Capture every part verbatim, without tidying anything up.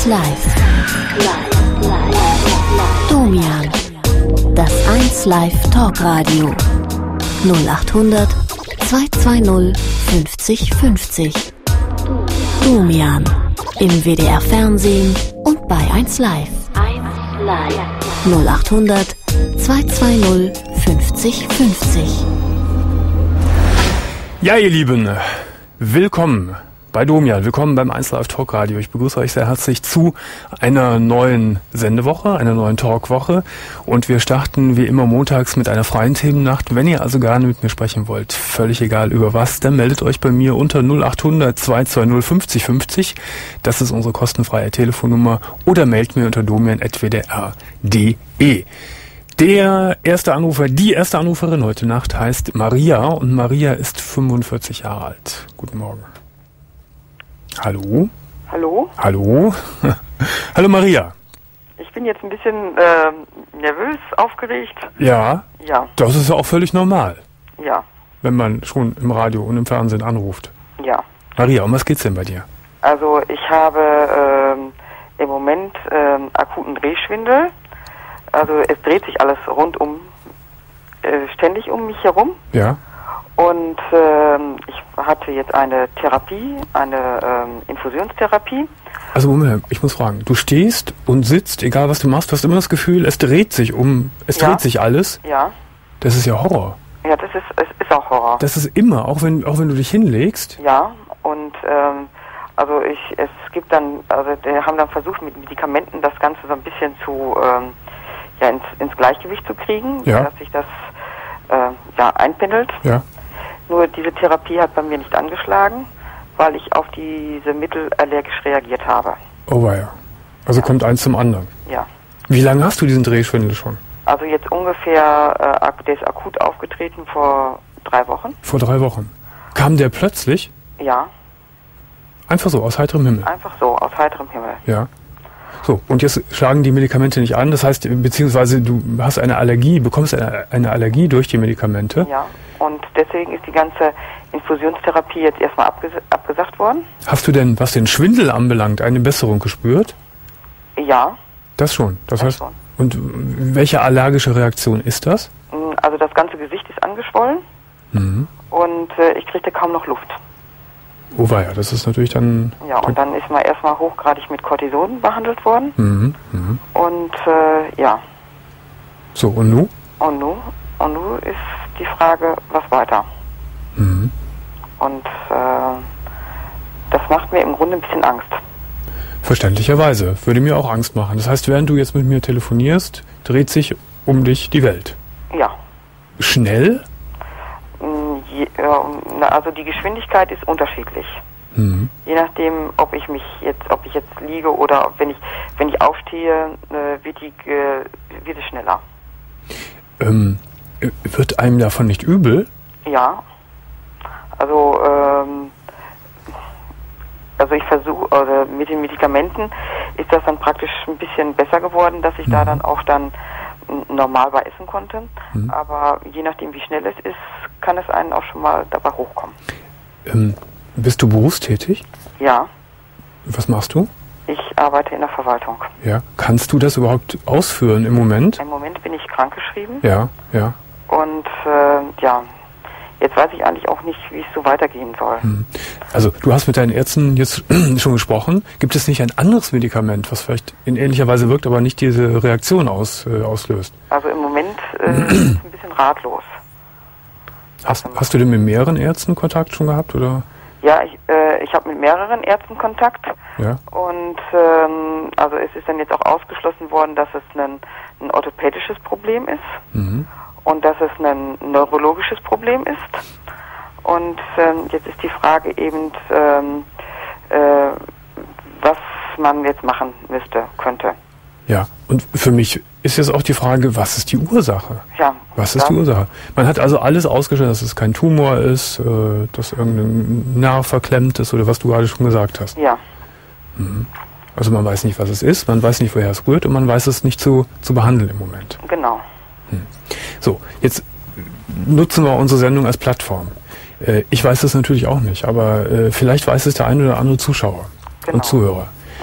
Live. Domian. Das eins Live Talkradio. null achthundert zweihundertzweißig fünfzig fünfzig. Domian. Im W D R Fernsehen und bei eins Live. null achthundert zweihundertzweißig fünfzig fünfzig. Ja, ihr Lieben, willkommen bei Domian, willkommen beim eins Live Talkradio. Ich begrüße euch sehr herzlich zu einer neuen Sendewoche, einer neuen Talkwoche. Und wir starten wie immer montags mit einer freien Themennacht. Wenn ihr also gerne mit mir sprechen wollt, völlig egal über was, dann meldet euch bei mir unter null achthundert zweihundertzweißig fünfzig fünfzig. Das ist unsere kostenfreie Telefonnummer. Oder meldet mir unter domian at w d r punkt d e. Der erste Anrufer, die erste Anruferin heute Nacht heißt Maria und Maria ist fünfundvierzig Jahre alt. Guten Morgen. Hallo? Hallo? Hallo? Hallo Maria. Ich bin jetzt ein bisschen äh, nervös, aufgeregt. Ja? Ja. Das ist ja auch völlig normal. Ja. Wenn man schon im Radio und im Fernsehen anruft. Ja. Maria, um was geht's denn bei dir? Also ich habe ähm, im Moment ähm, akuten Drehschwindel. Also es dreht sich alles rundum, äh, ständig um mich herum. Ja. Und ähm, ich hatte jetzt eine Therapie, eine ähm, Infusionstherapie. Also Moment, ich muss fragen, du stehst und sitzt, egal was du machst, du hast immer das Gefühl, es dreht sich um, es ja. dreht sich alles. Ja. Das ist ja Horror. Ja, das ist, es ist auch Horror. Das ist immer, auch wenn, auch wenn du dich hinlegst. Ja, und ähm, also ich, es gibt dann, also die haben dann versucht mit Medikamenten das Ganze so ein bisschen zu, ähm, ja, ins, ins Gleichgewicht zu kriegen, ja. dass sich das äh, ja, einpendelt. Ja. Nur diese Therapie hat bei mir nicht angeschlagen, weil ich auf diese Mittel allergisch reagiert habe. Oh weia. Also ja. kommt eins zum anderen. Ja. Wie lange hast du diesen Drehschwindel schon? Also jetzt ungefähr, äh, der ist akut aufgetreten vor drei Wochen. Vor drei Wochen. Kam der plötzlich? Ja. Einfach so, aus heiterem Himmel? Einfach so, aus heiterem Himmel. Ja. So, und jetzt schlagen die Medikamente nicht an, das heißt, beziehungsweise du hast eine Allergie, bekommst eine, eine Allergie durch die Medikamente. Ja, und deswegen ist die ganze Infusionstherapie jetzt erstmal abges abgesagt worden. Hast du denn, was den Schwindel anbelangt, eine Besserung gespürt? Ja. Das schon, das, das heißt, schon. Und welche allergische Reaktion ist das? Also das ganze Gesicht ist angeschwollen mhm. und äh, ich kriegte kaum noch Luft. Oh weia, das ist natürlich dann... Ja, und dann ist man erstmal hochgradig mit Cortison behandelt worden. Mhm, mh. Und äh, ja. So, und nun? Und nun? Und nun ist die Frage, was weiter? Mhm. Und äh, das macht mir im Grunde ein bisschen Angst. Verständlicherweise, würde mir auch Angst machen. Das heißt, während du jetzt mit mir telefonierst, dreht sich um dich die Welt. Ja. Schnell? Also die Geschwindigkeit ist unterschiedlich. Mhm. Je nachdem, ob ich mich jetzt, ob ich jetzt liege oder wenn ich, wenn ich aufstehe, äh, wird die, äh, wird es schneller. Ähm, wird einem davon nicht übel? Ja. Also, ähm, also ich versuche, oder mit den Medikamenten ist das dann praktisch ein bisschen besser geworden, dass ich mhm. da dann auch dann normal bei essen konnte. Mhm. Aber je nachdem, wie schnell es ist, kann es einen auch schon mal dabei hochkommen. Ähm, bist du berufstätig? Ja. Was machst du? Ich arbeite in der Verwaltung. Ja. Kannst du das überhaupt ausführen im Moment? Im Moment bin ich krankgeschrieben. Ja, ja. Und äh, ja, jetzt weiß ich eigentlich auch nicht, wie es so weitergehen soll. Hm. Also du hast mit deinen Ärzten jetzt schon gesprochen. Gibt es nicht ein anderes Medikament, was vielleicht in ähnlicher Weise wirkt, aber nicht diese Reaktion aus, äh, auslöst? Also im Moment äh, ist es ein bisschen ratlos. Hast, hast du denn mit mehreren Ärzten Kontakt schon gehabt, oder? Ja, ich, äh, ich habe mit mehreren Ärzten Kontakt. Ja. Und ähm, also es ist dann jetzt auch ausgeschlossen worden, dass es ein, ein orthopädisches Problem ist. Mhm. Und dass es ein neurologisches Problem ist. Und ähm, jetzt ist die Frage eben, ähm, äh, was man jetzt machen müsste, könnte. Ja, und für mich ist jetzt auch die Frage, was ist die Ursache? Ja. Was ist die Ursache? Man hat also alles ausgeschlossen, dass es kein Tumor ist, äh, dass irgendein Nerv verklemmt ist oder was du gerade schon gesagt hast. Ja. Mhm. Also man weiß nicht, was es ist, man weiß nicht, woher es rührt und man weiß es nicht zu, zu behandeln im Moment. Genau. Hm. So, jetzt nutzen wir unsere Sendung als Plattform. Äh, ich weiß das natürlich auch nicht, aber äh, vielleicht weiß es der ein oder andere Zuschauer genau. und Zuhörer. Mhm.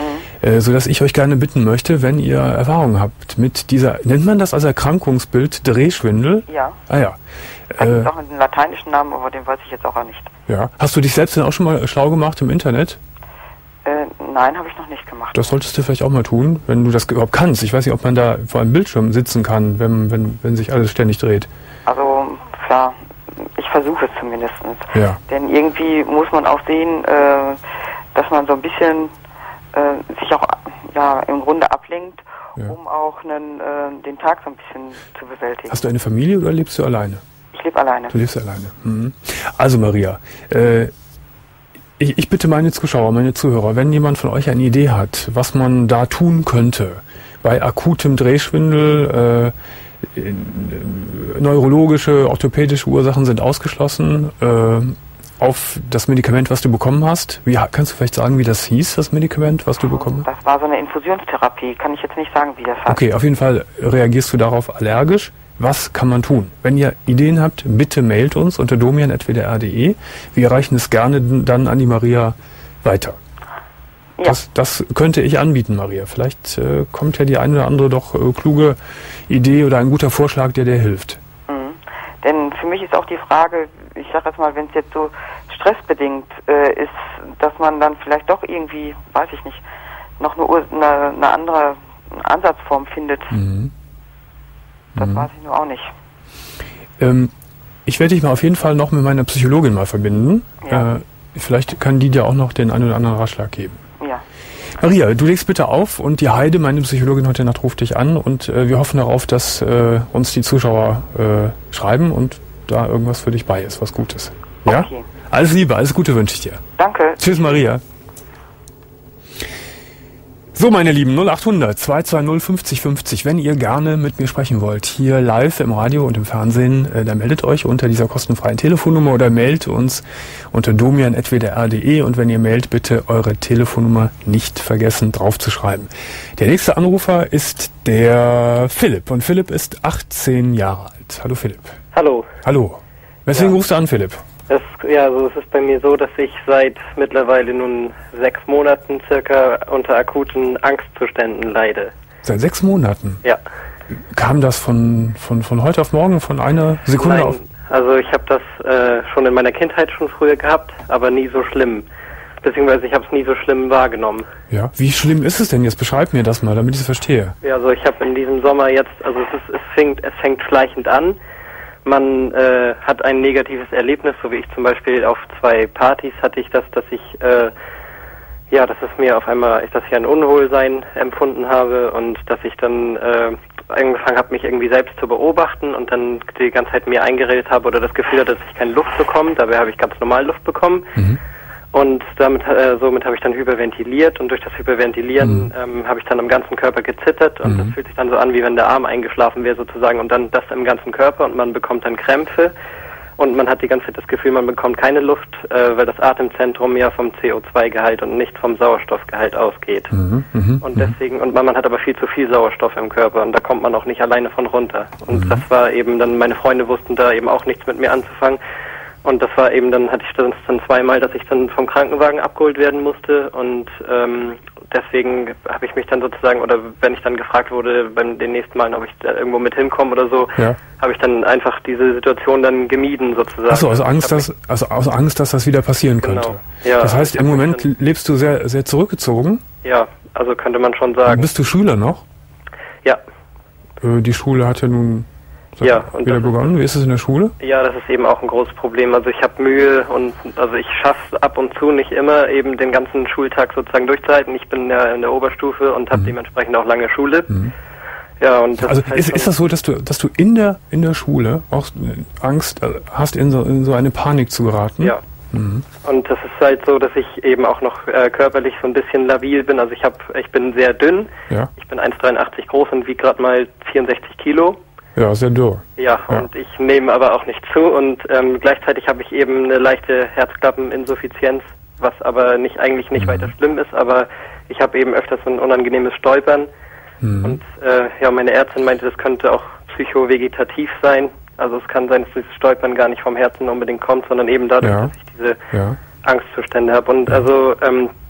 äh, sodass ich euch gerne bitten möchte, wenn ihr Erfahrung habt mit dieser, nennt man das als Erkrankungsbild Drehschwindel? Ja. Ah ja. Das Äh, ist auch einen lateinischen Namen, aber den weiß ich jetzt auch nicht. ja. Hast du dich selbst denn auch schon mal schlau gemacht im Internet? Äh, nein, habe ich noch nicht gemacht. Das solltest du vielleicht auch mal tun, wenn du das überhaupt kannst. Ich weiß nicht, ob man da vor einem Bildschirm sitzen kann, wenn, wenn, wenn sich alles ständig dreht. Also, klar, ich versuche es zumindest. Ja. Denn irgendwie muss man auch sehen, äh, dass man so ein bisschen äh, sich auch ja, im Grunde ablenkt, Ja. um auch einen, äh, den Tag so ein bisschen zu bewältigen. Hast du eine Familie oder lebst du alleine? Ich lebe alleine. Du lebst alleine. Mhm. Also Maria, äh, ich, ich bitte meine Zuschauer, meine Zuhörer, wenn jemand von euch eine Idee hat, was man da tun könnte, bei akutem Drehschwindel, äh, äh, neurologische, orthopädische Ursachen sind ausgeschlossen, äh, auf das Medikament, was du bekommen hast. Wie, kannst du vielleicht sagen, wie das hieß, das Medikament, was du bekommen hast? Das war so eine Infusionstherapie. Kann ich jetzt nicht sagen, wie das heißt. Okay, auf jeden Fall reagierst du darauf allergisch. Was kann man tun? Wenn ihr Ideen habt, bitte mailt uns unter domian at w d r punkt d e. Wir reichen es gerne dann an die Maria weiter. Ja. Das, das könnte ich anbieten, Maria. Vielleicht äh, kommt ja die eine oder andere doch äh, kluge Idee oder ein guter Vorschlag, der dir hilft. Mhm. Denn für mich ist auch die Frage, ich sage jetzt mal, wenn es jetzt so stressbedingt äh, ist, dass man dann vielleicht doch irgendwie, weiß ich nicht, noch eine, Ur- eine, eine andere Ansatzform findet. Mhm. Das Mhm. weiß ich nur auch nicht. Ähm, ich werde dich mal auf jeden Fall noch mit meiner Psychologin mal verbinden. Ja. Äh, vielleicht kann die dir auch noch den einen oder anderen Ratschlag geben. Ja. Maria, du legst bitte auf und die Heide, meine Psychologin heute Nacht, ruft dich an und äh, wir hoffen darauf, dass äh, uns die Zuschauer äh, schreiben und da irgendwas für dich bei ist, was Gutes. Ja? Okay. Alles Liebe, alles Gute wünsche ich dir. Danke. Tschüss, Maria. So, meine Lieben, null achthundert zwei zwei null fünfzig fünfzig, wenn ihr gerne mit mir sprechen wollt, hier live im Radio und im Fernsehen, äh, dann meldet euch unter dieser kostenfreien Telefonnummer oder meldet uns unter domian at w d r punkt d e und wenn ihr mailt, bitte eure Telefonnummer nicht vergessen draufzuschreiben. Der nächste Anrufer ist der Philipp und Philipp ist achtzehn Jahre alt. Hallo Philipp. Hallo. Hallo. Weswegen Ja. rufst du an, Philipp? Es, ja, also es ist bei mir so, dass ich seit mittlerweile nun sechs Monaten circa unter akuten Angstzuständen leide. Seit sechs Monaten. Ja. Kam das von, von, von heute auf morgen, von einer Sekunde Nein, auf? also ich habe das äh, schon in meiner Kindheit schon früher gehabt, aber nie so schlimm. Beziehungsweise ich habe es nie so schlimm wahrgenommen. Ja. Wie schlimm ist es denn jetzt? Beschreib mir das mal, damit ich es verstehe. Ja, also ich habe in diesem Sommer jetzt, also es, ist, es, fängt, es fängt schleichend an. Man äh, hat ein negatives Erlebnis, so wie ich zum Beispiel auf zwei Partys hatte ich das, dass ich, äh, ja, dass es mir auf einmal, dass ich ein Unwohlsein empfunden habe und dass ich dann äh, angefangen habe, mich irgendwie selbst zu beobachten und dann die ganze Zeit mir eingeredet habe oder das Gefühl hatte, dass ich keine Luft bekomme. Dabei habe ich ganz normal Luft bekommen. Mhm. Und damit, äh, somit habe ich dann hyperventiliert und durch das Hyperventilieren Mhm. ähm, habe ich dann am ganzen Körper gezittert und Mhm. das fühlt sich dann so an, wie wenn der Arm eingeschlafen wäre sozusagen und dann das im ganzen Körper und man bekommt dann Krämpfe und man hat die ganze Zeit das Gefühl, man bekommt keine Luft, äh, weil das Atemzentrum ja vom C O zwei Gehalt und nicht vom Sauerstoffgehalt ausgeht. Mhm. Mhm. Und deswegen, und man, man hat aber viel zu viel Sauerstoff im Körper und da kommt man auch nicht alleine von runter. Und Mhm. das war eben dann, meine Freunde wussten da eben auch nichts mit mir anzufangen. Und das war eben, dann hatte ich das dann zweimal, dass ich dann vom Krankenwagen abgeholt werden musste und ähm, deswegen habe ich mich dann sozusagen, oder wenn ich dann gefragt wurde beim den nächsten Mal, ob ich da irgendwo mit hinkomme oder so, Ja. habe ich dann einfach diese Situation dann gemieden sozusagen. Achso, also Angst, Ich hab dass, also aus Angst, dass das wieder passieren Genau. könnte. Ja, das heißt, ich im hab mich Moment dann- lebst du sehr, sehr zurückgezogen. mich, ja, also könnte man schon sagen. Bist du Schüler noch? Ja, Äh, die Schule hat ja nun Ja, und wieder das ist- begonnen. Wie ist es in der Schule? ja, das ist eben auch ein großes Problem. Also ich habe Mühe und also ich schaffe es ab und zu nicht immer, eben den ganzen Schultag sozusagen durchzuhalten. Ich bin ja in der Oberstufe und habe Mhm. dementsprechend auch lange Schule. Mhm. Ja, und das Also ist, halt ist, schon- ist das so, dass du, dass du in der in der Schule auch äh, Angst äh, hast, in so, in so eine Panik zu geraten? Ja. Mhm. Und das ist halt so, dass ich eben auch noch äh, körperlich so ein bisschen labil bin. Also ich habe, ich bin sehr dünn. Ja. Ich bin eins Komma dreiundachtzig groß und wiege gerade mal vierundsechzig Kilo. Ja, sehr dürr. Ja, Ja. und ich nehme aber auch nicht zu und ähm, gleichzeitig habe ich eben eine leichte Herzklappeninsuffizienz, was aber nicht eigentlich nicht Mhm. weiter schlimm ist, aber ich habe eben öfters so ein unangenehmes Stolpern Mhm. und äh, ja, meine Ärztin meinte, das könnte auch psychovegetativ sein. Also es kann sein, dass das Stolpern gar nicht vom Herzen unbedingt kommt, sondern eben dadurch, Ja. dass ich diese Ja. Angstzustände habe. Und also ähm,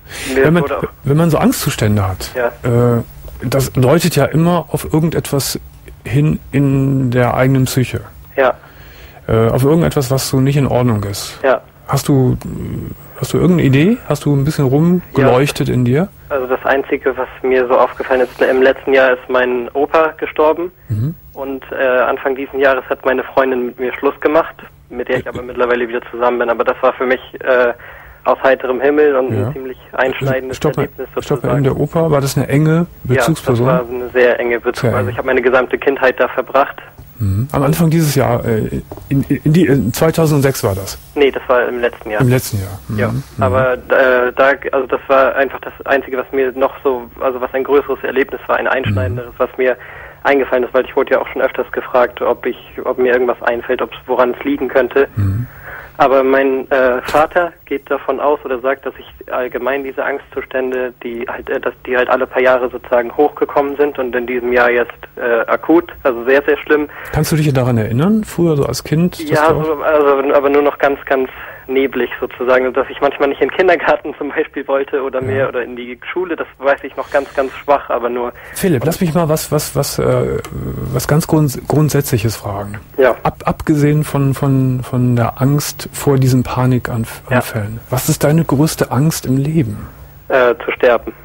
Wenn man, wenn man so Angstzustände hat, ja. äh, das deutet ja immer auf irgendetwas hin in der eigenen Psyche. Ja. Äh, auf irgendetwas, was so nicht in Ordnung ist. Ja. Hast du, hast du irgendeine Idee? Hast du ein bisschen rumgeleuchtet ja. in dir? Also das Einzige, was mir so aufgefallen ist, im letzten Jahr ist mein Opa gestorben. Mhm. Und äh, Anfang dieses Jahres hat meine Freundin mit mir Schluss gemacht, mit der ich aber mittlerweile wieder zusammen bin. Aber das war für mich äh, aus heiterem Himmel und ja. ein ziemlich einschneidendes stopp Erlebnis mal, sozusagen. Stopp mal, der Opa, war das eine enge Bezugsperson? Ja, das war eine sehr enge Bezugsperson. Also ich habe meine gesamte Kindheit da verbracht. Mhm. Am Anfang dieses Jahr, äh, in, in die, in zweitausendsechs war das? Nee, das war im letzten Jahr. Im letzten Jahr. Mhm. Ja, aber äh, da, also das war einfach das Einzige, was mir noch so, also was ein größeres Erlebnis war, ein einschneidenderes, mhm. was mir eingefallen ist, weil ich wurde ja auch schon öfters gefragt, ob ich, ob mir irgendwas einfällt, ob woran es liegen könnte. Mhm. Aber mein äh, Vater geht davon aus oder sagt, dass ich allgemein diese Angstzustände, die halt, äh, dass die halt alle paar Jahre sozusagen hochgekommen sind und in diesem Jahr jetzt äh, akut, also sehr, sehr schlimm. Kannst du dich daran erinnern, früher so als Kind? Ja, so, also, aber nur noch ganz, ganz neblig sozusagen, dass ich manchmal nicht in den Kindergarten zum Beispiel wollte oder ja. mehr oder in die Schule, das weiß ich noch ganz, ganz schwach, aber nur... Philipp, lass mich mal was, was, was, äh, was ganz grunds- Grundsätzliches fragen. Ja. Ab, abgesehen von, von, von der Angst vor diesen Panikanfällen, ja. was ist deine größte Angst im Leben? Äh, zu sterben.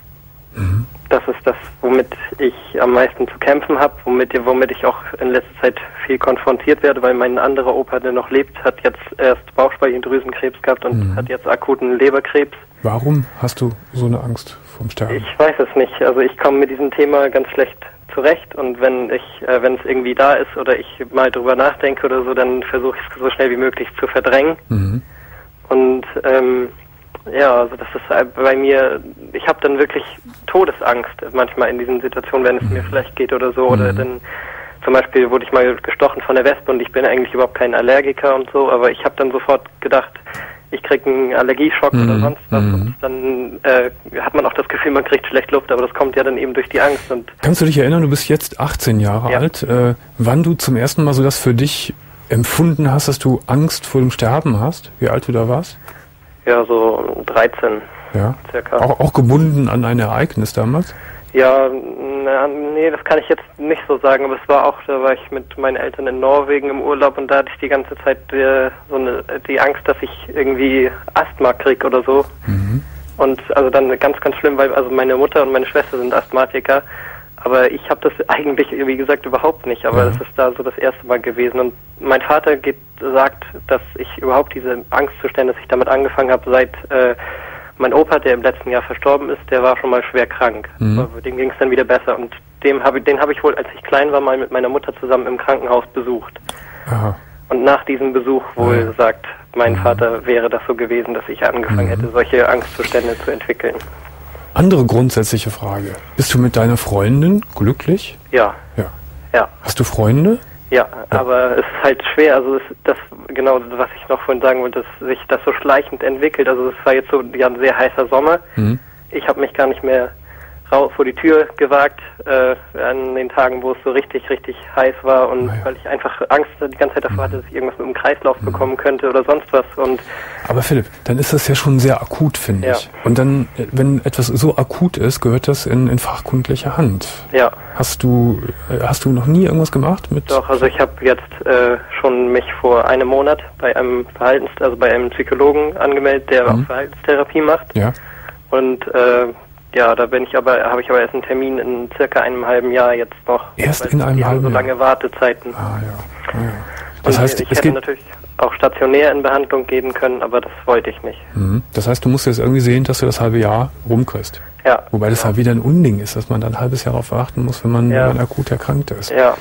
Mhm. Das ist das, womit ich am meisten zu kämpfen habe, womit, womit ich auch in letzter Zeit viel konfrontiert werde, weil mein anderer Opa, der noch lebt, hat jetzt erst Bauchspeicheldrüsenkrebs gehabt und mhm. hat jetzt akuten Leberkrebs. Warum hast du so eine Angst vorm Sterben? Ich weiß es nicht. Also ich komme mit diesem Thema ganz schlecht zurecht und wenn ich, äh, wenn es irgendwie da ist oder ich mal drüber nachdenke oder so, dann versuche ich es so schnell wie möglich zu verdrängen. Mhm. Und ähm, ja, also das ist bei mir, ich habe dann wirklich Todesangst manchmal in diesen Situationen, wenn es mhm. mir schlecht geht oder so. Mhm. Oder dann zum Beispiel wurde ich mal gestochen von der Wespe und ich bin eigentlich überhaupt kein Allergiker und so, aber ich habe dann sofort gedacht, ich kriege einen Allergieschock mhm. oder sonst was mhm. und dann äh, hat man auch das Gefühl, man kriegt schlecht Luft, aber das kommt ja dann eben durch die Angst. Und kannst du dich erinnern, du bist jetzt achtzehn Jahre ja. alt, äh, wann du zum ersten Mal so das für dich empfunden hast, dass du Angst vor dem Sterben hast? Wie alt du da warst? Ja, so dreizehn ja. circa. Auch, auch gebunden an ein Ereignis damals? Ja, na, nee, das kann ich jetzt nicht so sagen, aber es war auch, da war ich mit meinen Eltern in Norwegen im Urlaub und da hatte ich die ganze Zeit äh, so eine, die Angst, dass ich irgendwie Asthma krieg oder so. Mhm. Und also dann ganz, ganz schlimm, weil also meine Mutter und meine Schwester sind Asthmatiker, aber ich habe das eigentlich, wie gesagt, überhaupt nicht, aber ja. das ist da so das erste Mal gewesen. Und mein Vater geht, sagt, dass ich überhaupt diese Angstzustände, dass ich damit angefangen habe, seit äh, mein Opa, der im letzten Jahr verstorben ist, der war schon mal schwer krank. Mhm. Aber dem ging es dann wieder besser. Und dem hab ich, den habe ich wohl, als ich klein war, mal mit meiner Mutter zusammen im Krankenhaus besucht. Aha. Und nach diesem Besuch wohl ja. sagt mein mhm. Vater, wäre das so gewesen, dass ich angefangen mhm. hätte, solche Angstzustände zu entwickeln. Andere grundsätzliche Frage. Bist du mit deiner Freundin glücklich? Ja. Ja. Ja. Hast du Freunde? Ja, ja, aber es ist halt schwer, also es, das genau, was ich noch vorhin sagen wollte, dass sich das so schleichend entwickelt, also es war jetzt so ja, ein sehr heißer Sommer, mhm. ich habe mich gar nicht mehr raus vor die Tür gewagt, äh, an den Tagen, wo es so richtig, richtig heiß war und ja. weil ich einfach Angst die ganze Zeit davor hatte, dass ich irgendwas mit dem Kreislauf mhm. bekommen könnte oder sonst was. Und aber Philipp, dann ist das ja schon sehr akut, finde ja. ich. Und dann, wenn etwas so akut ist, gehört das in, in fachkundliche Hand. Ja. Hast du, hast du noch nie irgendwas gemacht mit? Doch, also ich habe jetzt äh, schon mich vor einem Monat bei einem Verhaltens, also bei einem Psychologen angemeldet, der mhm. auch Verhaltenstherapie macht. Ja. Und äh, ja, da bin ich aber, habe ich aber erst einen Termin in circa einem halben Jahr jetzt noch. Erst in einem halben Jahr? so lange Wartezeiten. Ah ja. Ah, ja. Das und heißt, ich es hätte geht natürlich auch stationär in Behandlung gehen können, aber das wollte ich nicht. Mhm. Das heißt, du musst jetzt irgendwie sehen, dass du das halbe Jahr rumkriegst. Ja. Wobei das ja. halt wieder ein Unding ist, dass man dann ein halbes Jahr darauf warten muss, wenn man, ja. wenn man akut erkrankt ist. Ja.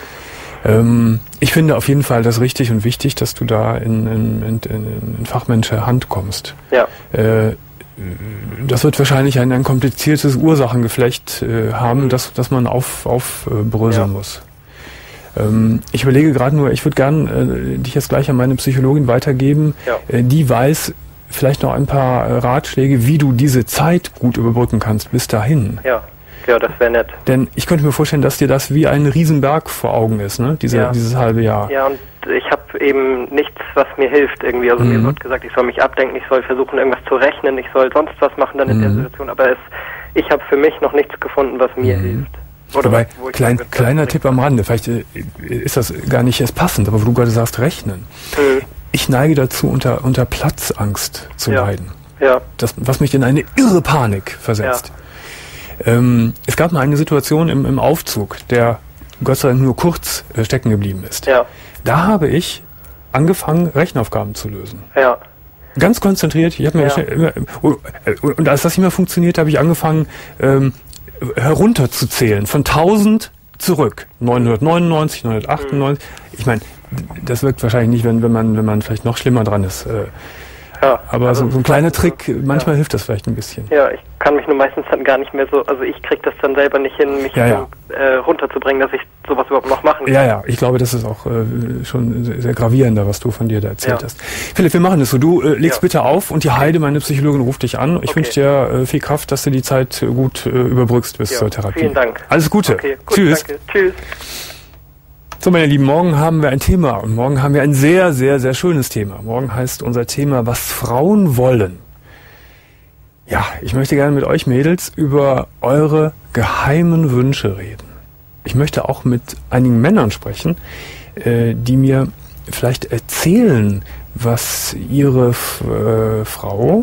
Ähm, ich finde auf jeden Fall das richtig und wichtig, dass du da in, in, in, in, in fachmännische Hand kommst. Ja. Äh, das wird wahrscheinlich ein, ein kompliziertes Ursachengeflecht äh, haben, das, das man auf, aufbröseln äh, muss. Ähm, ich überlege gerade nur, ich würde gern äh, dich jetzt gleich an meine Psychologin weitergeben. Ja. Äh, die weiß vielleicht noch ein paar äh, Ratschläge, wie du diese Zeit gut überbrücken kannst bis dahin. Ja. Ja, das wäre nett. Denn ich könnte mir vorstellen, dass dir das wie ein Riesenberg vor Augen ist, ne? Diese, ja. Dieses halbe Jahr. Ja, und ich habe eben nichts, was mir hilft irgendwie. Also mhm. mir wird gesagt, ich soll mich abdenken, ich soll versuchen, irgendwas zu rechnen, ich soll sonst was machen dann in mhm. der Situation. Aber es, ich habe für mich noch nichts gefunden, was mir mhm. hilft. Oder Wobei, wo ich klein, sage, kleiner Tipp am Rande, vielleicht äh, ist das gar nicht erst passend, aber wo du gerade sagst, rechnen. Mhm. Ich neige dazu, unter, unter Platzangst zu ja. leiden. Ja. Das, was mich in eine irre Panik versetzt. Ja. Ähm, es gab mal eine Situation im, im Aufzug, der Gott sei Dank nur kurz äh, stecken geblieben ist. Ja. Da habe ich angefangen, Rechenaufgaben zu lösen. Ja. Ganz konzentriert. Ich habe mir Ja. immer, und als das nicht mehr funktioniert, habe ich angefangen, ähm, herunterzuzählen. Von tausend zurück. neunhundertneunundneunzig, neunhundertachtundneunzig. Mhm. Ich meine, das wirkt wahrscheinlich nicht, wenn, wenn man, wenn man vielleicht noch schlimmer dran ist. Äh, Ja, aber also so, so ein kleiner Trick, manchmal ja. hilft das vielleicht ein bisschen. Ja, ich kann mich nur meistens dann gar nicht mehr so, also ich krieg das dann selber nicht hin, mich Ja, ja. so, äh, runterzubringen, dass ich sowas überhaupt noch machen kann. Ja, ja, ich glaube, das ist auch äh, schon sehr, sehr gravierender, was du von dir da erzählt Ja. hast. Philipp, wir machen das so. Du äh, legst Ja. bitte auf und die Heide, meine Psychologin, ruft dich an. Ich Okay. wünsche dir äh, viel Kraft, dass du die Zeit äh, gut äh, überbrückst bis Ja, zur Therapie. vielen Dank. Alles Gute. Okay, gut, Tschüss. danke. Tschüss. So, meine Lieben, morgen haben wir ein Thema und morgen haben wir ein sehr, sehr, sehr schönes Thema. Morgen heißt unser Thema, was Frauen wollen. Ja, ich möchte gerne mit euch Mädels über eure geheimen Wünsche reden. Ich möchte auch mit einigen Männern sprechen, äh, die mir vielleicht erzählen, was ihre äh, Frau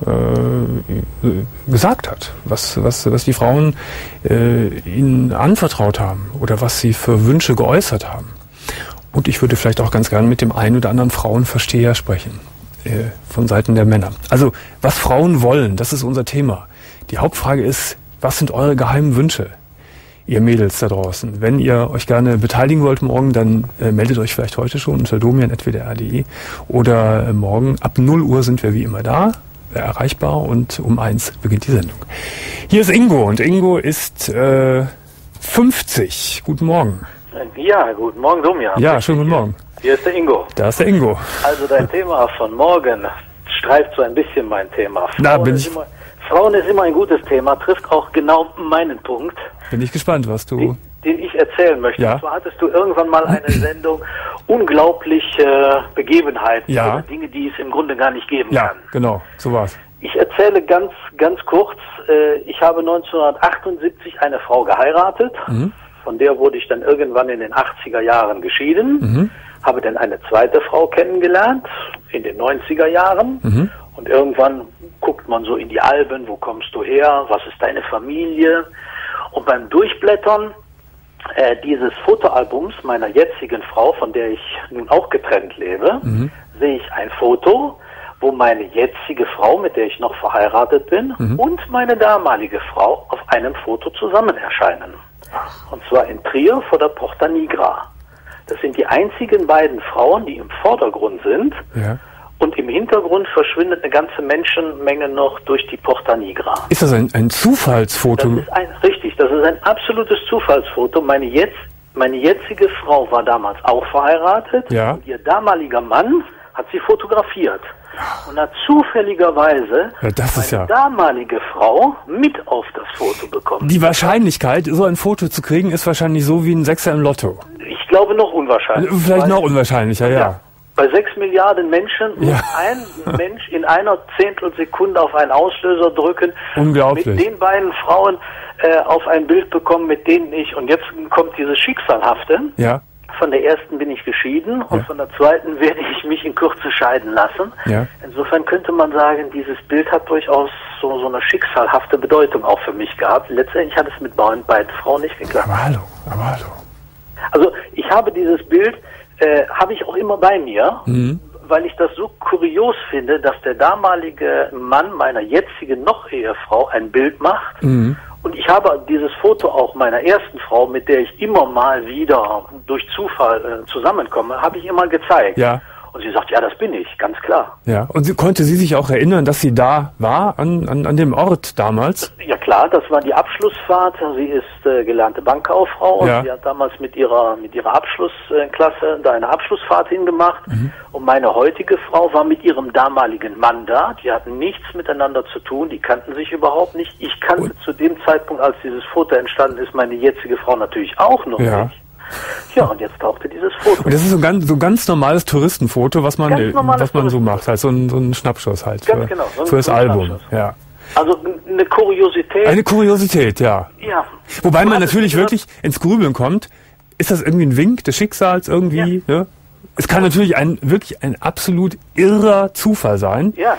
äh, gesagt hat, was, was, was die Frauen äh, ihnen anvertraut haben oder was sie für Wünsche geäußert haben. Und ich würde vielleicht auch ganz gerne mit dem einen oder anderen Frauenversteher sprechen, äh, von Seiten der Männer. Also, was Frauen wollen, das ist unser Thema. Die Hauptfrage ist, was sind eure geheimen Wünsche, ihr Mädels da draußen? Wenn ihr euch gerne beteiligen wollt morgen, dann äh, meldet euch vielleicht heute schon unter domian punkt w d r punkt d e oder äh, morgen ab null Uhr sind wir wie immer da, erreichbar, und um eins beginnt die Sendung. Hier ist Ingo und Ingo ist äh, fünfzig. Guten Morgen. Ja, guten Morgen, Domian. Ja, schönen guten Morgen. Hier ist der Ingo. Da ist der Ingo. Also dein Thema von morgen streift so ein bisschen mein Thema. Frauen Da bin ist ich, immer, Frauen ist immer ein gutes Thema, trifft auch genau meinen Punkt, bin ich gespannt, was du... den, den ich erzählen möchte. Ja. Und zwar hattest du irgendwann mal eine Sendung, unglaubliche Begebenheiten, Ja. oder Dinge, die es im Grunde gar nicht geben Ja, kann. genau, so war's. Ich erzähle ganz, ganz kurz, äh, ich habe neunzehnhundertachtundsiebzig eine Frau geheiratet, Mhm. von der wurde ich dann irgendwann in den achtziger Jahren geschieden, Mhm. habe dann eine zweite Frau kennengelernt in den neunziger Jahren Mhm. und irgendwann guckt man so in die Alben, wo kommst du her, was ist deine Familie, und beim Durchblättern äh, dieses Fotoalbums meiner jetzigen Frau, von der ich nun auch getrennt lebe, Mhm. sehe ich ein Foto, wo meine jetzige Frau, mit der ich noch verheiratet bin, Mhm. und meine damalige Frau auf einem Foto zusammen erscheinen. Und zwar in Trier vor der Porta Nigra. Das sind die einzigen beiden Frauen, die im Vordergrund sind, Ja. und im Hintergrund verschwindet eine ganze Menschenmenge noch durch die Porta Nigra. Ist das ein, ein Das Zufallsfoto? ist ein, richtig, das ist ein absolutes Zufallsfoto. Meine, jetzt, meine jetzige Frau war damals auch verheiratet, Ja. und ihr damaliger Mann hat sie fotografiert. Und hat zufälligerweise Ja, das ist meine ja... damalige Frau mit auf das Foto bekommen. Die Wahrscheinlichkeit, so ein Foto zu kriegen, ist wahrscheinlich so wie ein Sechser im Lotto. Ich glaube noch unwahrscheinlich. Vielleicht Weil- noch unwahrscheinlicher, ja. Ja. Bei sechs Milliarden Menschen muss Ja. ein Mensch in einer Zehntelsekunde auf einen Auslöser drücken. Unglaublich. Mit den beiden Frauen äh, auf ein Bild bekommen, mit denen ich, und jetzt kommt dieses Schicksalhafte, Ja, von der ersten bin ich geschieden und Ja. von der zweiten werde ich mich in Kürze scheiden lassen. ja. Insofern könnte man sagen, dieses Bild hat durchaus so, so eine schicksalhafte Bedeutung auch für mich gehabt. Letztendlich hat es mit beiden, beiden Frauen nicht geklappt. Aber hallo, aber hallo. Also ich habe dieses Bild, äh, habe ich auch immer bei mir, Mhm. weil ich das so kurios finde, dass der damalige Mann meiner jetzigen Noch-Ehefrau ein Bild macht. Mhm. Und ich habe dieses Foto auch meiner ersten Frau, mit der ich immer mal wieder durch Zufall äh, zusammenkomme, habe ich immer gezeigt. Ja. Und sie sagt, ja, das bin ich, ganz klar. Ja, und sie, konnte sie sich auch erinnern, dass sie da war, an, an, an dem Ort damals? Ja klar, das war die Abschlussfahrt. Sie ist äh, gelernte Bankkauffrau und ja. sie hat damals mit ihrer mit ihrer Abschlussklasse da eine Abschlussfahrt hingemacht. Mhm. Und meine heutige Frau war mit ihrem damaligen Mann da. Die hatten nichts miteinander zu tun, die kannten sich überhaupt nicht. Ich kannte und? zu dem Zeitpunkt, als dieses Foto entstanden ist, meine jetzige Frau natürlich auch noch ja. nicht. Ja, und jetzt tauchte dieses Foto. Und das ist so ein ganz, so ganz normales Touristenfoto, was man, was man so macht, halt so ein, so ein Schnappschuss halt für, genau, so für das Album. Ja. Also eine Kuriosität. Eine Kuriosität, ja. Ja. Wobei man natürlich wirklich ins Grübeln kommt. Ist das irgendwie ein Wink des Schicksals irgendwie? Ja. Ne? Es kann natürlich ein wirklich ein absolut irrer Zufall sein. Ja.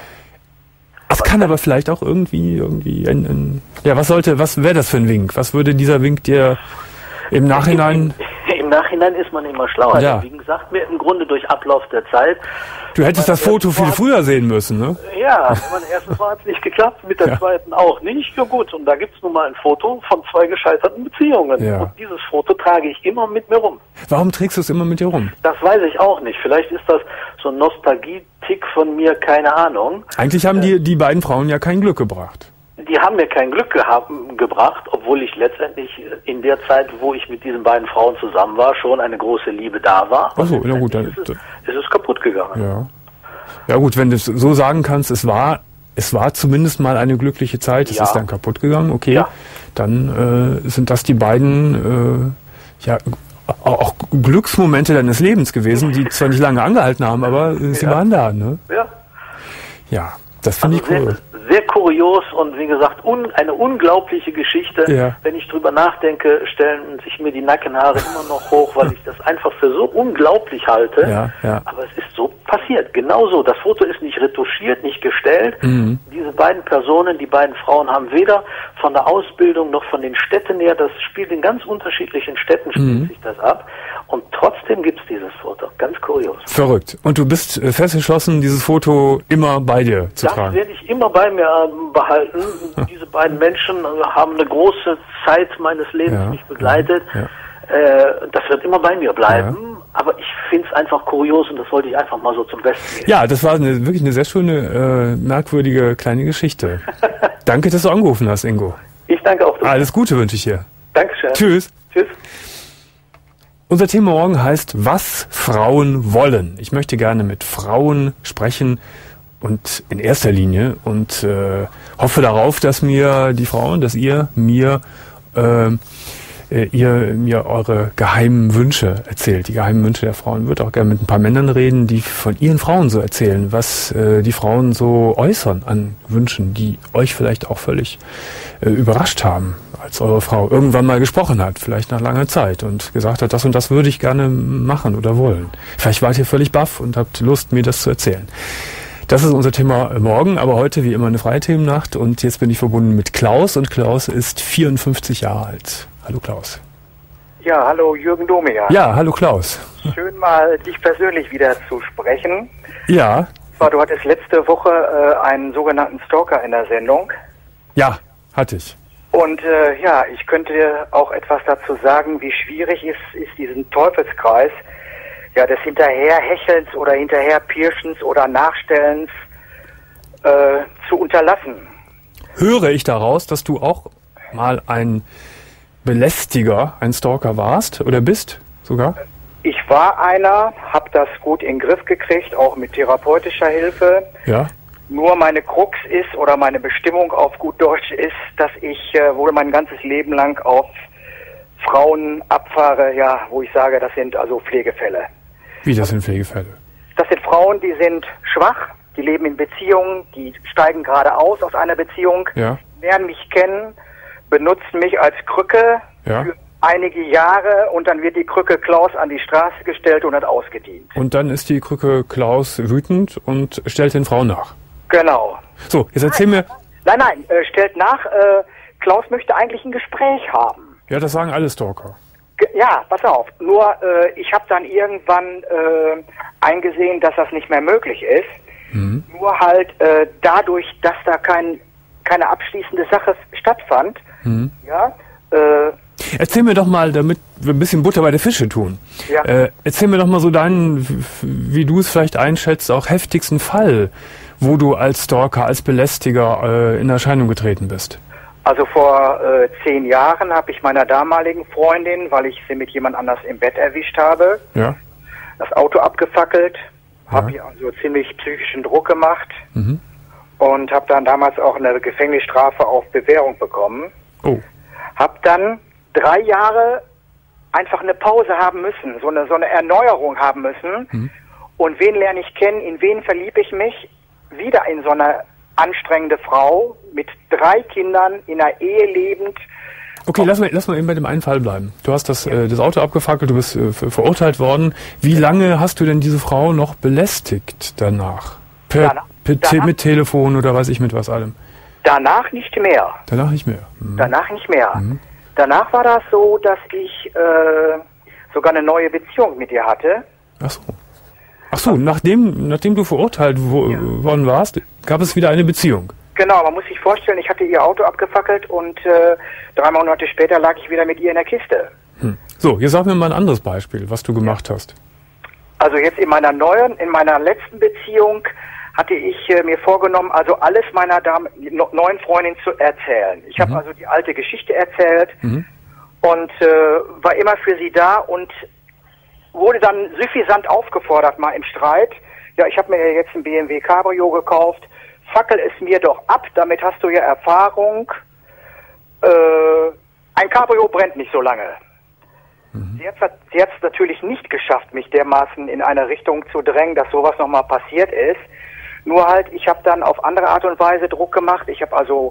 Es kann aber vielleicht auch irgendwie irgendwie ein, ein ja, was sollte, was wäre das für ein Wink? Was würde dieser Wink dir im Nachhinein? Im Nachhinein ist man immer schlauer. Ja. Wie gesagt, mir im Grunde durch Ablauf der Zeit. Du hättest das Foto viel früher sehen müssen, ne? Ja, meine erste Mal hat es nicht geklappt, mit der ja. zweiten auch nicht. Ja gut, und da gibt es nun mal ein Foto von zwei gescheiterten Beziehungen. Ja. Und dieses Foto trage ich immer mit mir rum. Warum trägst du es immer mit dir rum? Das weiß ich auch nicht. Vielleicht ist das so ein Nostalgie-Tick von mir, keine Ahnung. Eigentlich haben äh, die, die beiden Frauen ja kein Glück gebracht. Die haben mir kein Glück gehabt, gebracht, obwohl ich letztendlich in der Zeit, wo ich mit diesen beiden Frauen zusammen war, schon eine große Liebe da war. Ach so, na gut, dann ist es, ist es kaputt gegangen. Ja. Ja gut, wenn du es so sagen kannst, es war, es war zumindest mal eine glückliche Zeit, es ja. ist dann kaputt gegangen, okay, ja. dann äh, sind das die beiden äh, ja auch Glücksmomente deines Lebens gewesen, die zwar nicht lange angehalten haben, aber äh, sie ja. waren da, ne? Ja. Ja, das finde also ich cool. Sehr, sehr kurios und wie gesagt, un, eine unglaubliche Geschichte. Ja. Wenn ich drüber nachdenke, stellen sich mir die Nackenhaare immer noch hoch, weil ich das einfach für so unglaublich halte. Ja, ja. Aber es ist so passiert, genau so. Das Foto ist nicht retuschiert, nicht gestellt. Mhm. Diese beiden Personen, die beiden Frauen haben weder von der Ausbildung noch von den Städten her, das spielt in ganz unterschiedlichen Städten, spielt mhm. sich das ab. Und trotzdem gibt es dieses Foto. Ganz kurios. Verrückt. Und du bist äh, fest entschlossen, dieses Foto immer bei dir zu das tragen? Das werde ich immer bei mir äh, behalten. Ja. Diese beiden Menschen äh, haben eine große Zeit meines Lebens ja. mich begleitet. Ja. Ja. Äh, das wird immer bei mir bleiben. Ja. Aber ich finde es einfach kurios und das wollte ich einfach mal so zum Besten geben. Ja, das war eine, wirklich eine sehr schöne, äh, merkwürdige kleine Geschichte. Danke, dass du angerufen hast, Ingo. Ich danke auch. Alles Gute wünsche ich dir. Dankeschön. Tschüss. Tschüss. Unser Thema morgen heißt, was Frauen wollen. Ich möchte gerne mit Frauen sprechen und in erster Linie und äh, hoffe darauf, dass mir die Frauen, dass ihr mir äh, ihr mir eure geheimen Wünsche erzählt, die geheimen Wünsche der Frauen. Ich würde auch gerne mit ein paar Männern reden, die von ihren Frauen so erzählen, was äh, die Frauen so äußern an Wünschen, die euch vielleicht auch völlig äh, überrascht haben, als eure Frau irgendwann mal gesprochen hat, vielleicht nach langer Zeit und gesagt hat, das und das würde ich gerne machen oder wollen. Vielleicht wart ihr völlig baff und habt Lust, mir das zu erzählen. Das ist unser Thema morgen, aber heute wie immer eine freie Themennacht und jetzt bin ich verbunden mit Klaus und Klaus ist vierundfünfzig Jahre alt. Hallo Klaus. Ja, hallo Jürgen Domian. Ja, hallo Klaus. Schön mal dich persönlich wieder zu sprechen. Ja. Du hattest letzte Woche äh, einen sogenannten Stalker in der Sendung. Ja, hatte ich. Und äh, ja, ich könnte auch etwas dazu sagen, wie schwierig es ist, diesen Teufelskreis ja, des Hinterherhechelns oder Hinterherpirschens oder Nachstellens äh, zu unterlassen. Höre ich daraus, dass du auch mal ein Belästiger, ein Stalker warst oder bist sogar? Ich war einer, habe das gut in den Griff gekriegt, auch mit therapeutischer Hilfe. Ja. Nur meine Krux ist oder meine Bestimmung auf gut Deutsch ist, dass ich äh, wohl mein ganzes Leben lang auf Frauen abfahre, ja, wo ich sage, das sind also Pflegefälle. Wie, das sind Pflegefälle? Das sind Frauen, die sind schwach, die leben in Beziehungen, die steigen gerade aus aus einer Beziehung, ja. lernen mich kennen, benutzen mich als Krücke ja. für einige Jahre und dann wird die Krücke Klaus an die Straße gestellt und hat ausgedient. Und dann ist die Krücke Klaus wütend und stellt den Frauen nach. Genau. So, jetzt erzähl nein, mir... Nein, nein, äh, stellt nach, äh, Klaus möchte eigentlich ein Gespräch haben. Ja, das sagen alle Stalker. Ge- ja, pass auf. Nur, äh, ich habe dann irgendwann äh, eingesehen, dass das nicht mehr möglich ist. Mhm. Nur halt äh, dadurch, dass da kein, keine abschließende Sache stattfand, mhm. ja, äh, Erzähl mir doch mal, damit wir ein bisschen Butter bei der Fische tun. Ja. Äh, erzähl mir doch mal so deinen, wie du es vielleicht einschätzt, auch heftigsten Fall, wo du als Stalker, als Belästiger äh, in Erscheinung getreten bist. Also vor äh, zehn Jahren habe ich meiner damaligen Freundin, weil ich sie mit jemand anders im Bett erwischt habe, Ja. das Auto abgefackelt, Ja. habe ihr also ziemlich psychischen Druck gemacht Mhm. und habe dann damals auch eine Gefängnisstrafe auf Bewährung bekommen. Oh. Habe dann drei Jahre einfach eine Pause haben müssen, so eine, so eine Erneuerung haben müssen. Mhm. Und wen lerne ich kennen, in wen verliebe ich mich? Wieder in so eine anstrengende Frau mit drei Kindern, in einer Ehe lebend. Okay, lass mal, lass mal eben bei dem einen Fall bleiben. Du hast das, äh, das Auto abgefackelt, du bist äh, ver- verurteilt worden. Wie lange hast du denn diese Frau noch belästigt danach? Per, Danach- per te danach- mit Telefon oder weiß ich mit was allem? Danach nicht mehr. Danach nicht mehr. Mhm. Danach nicht mehr. Danach war das so, dass ich äh, sogar eine neue Beziehung mit ihr hatte. Ach so. Ach so, nachdem, nachdem du verurteilt wo, worden warst, gab es wieder eine Beziehung. Genau, man muss sich vorstellen, ich hatte ihr Auto abgefackelt und äh, drei Monate später lag ich wieder mit ihr in der Kiste. Hm. So, jetzt sag mir mal ein anderes Beispiel, was du gemacht hast. Also jetzt in meiner neuen, in meiner letzten Beziehung hatte ich äh, mir vorgenommen, also alles meiner Dam no, neuen Freundin zu erzählen. Ich habe also die alte Geschichte erzählt Mhm. und äh, war immer für sie da und wurde dann suffisant aufgefordert, mal im Streit. Ja, ich habe mir jetzt ein B M W Cabrio gekauft. Fackel es mir doch ab, damit hast du ja Erfahrung. Äh, ein Cabrio brennt nicht so lange. Sie hat sie hat's natürlich nicht geschafft, mich dermaßen in eine Richtung zu drängen, dass sowas nochmal passiert ist. Nur halt, ich habe dann auf andere Art und Weise Druck gemacht. Ich habe also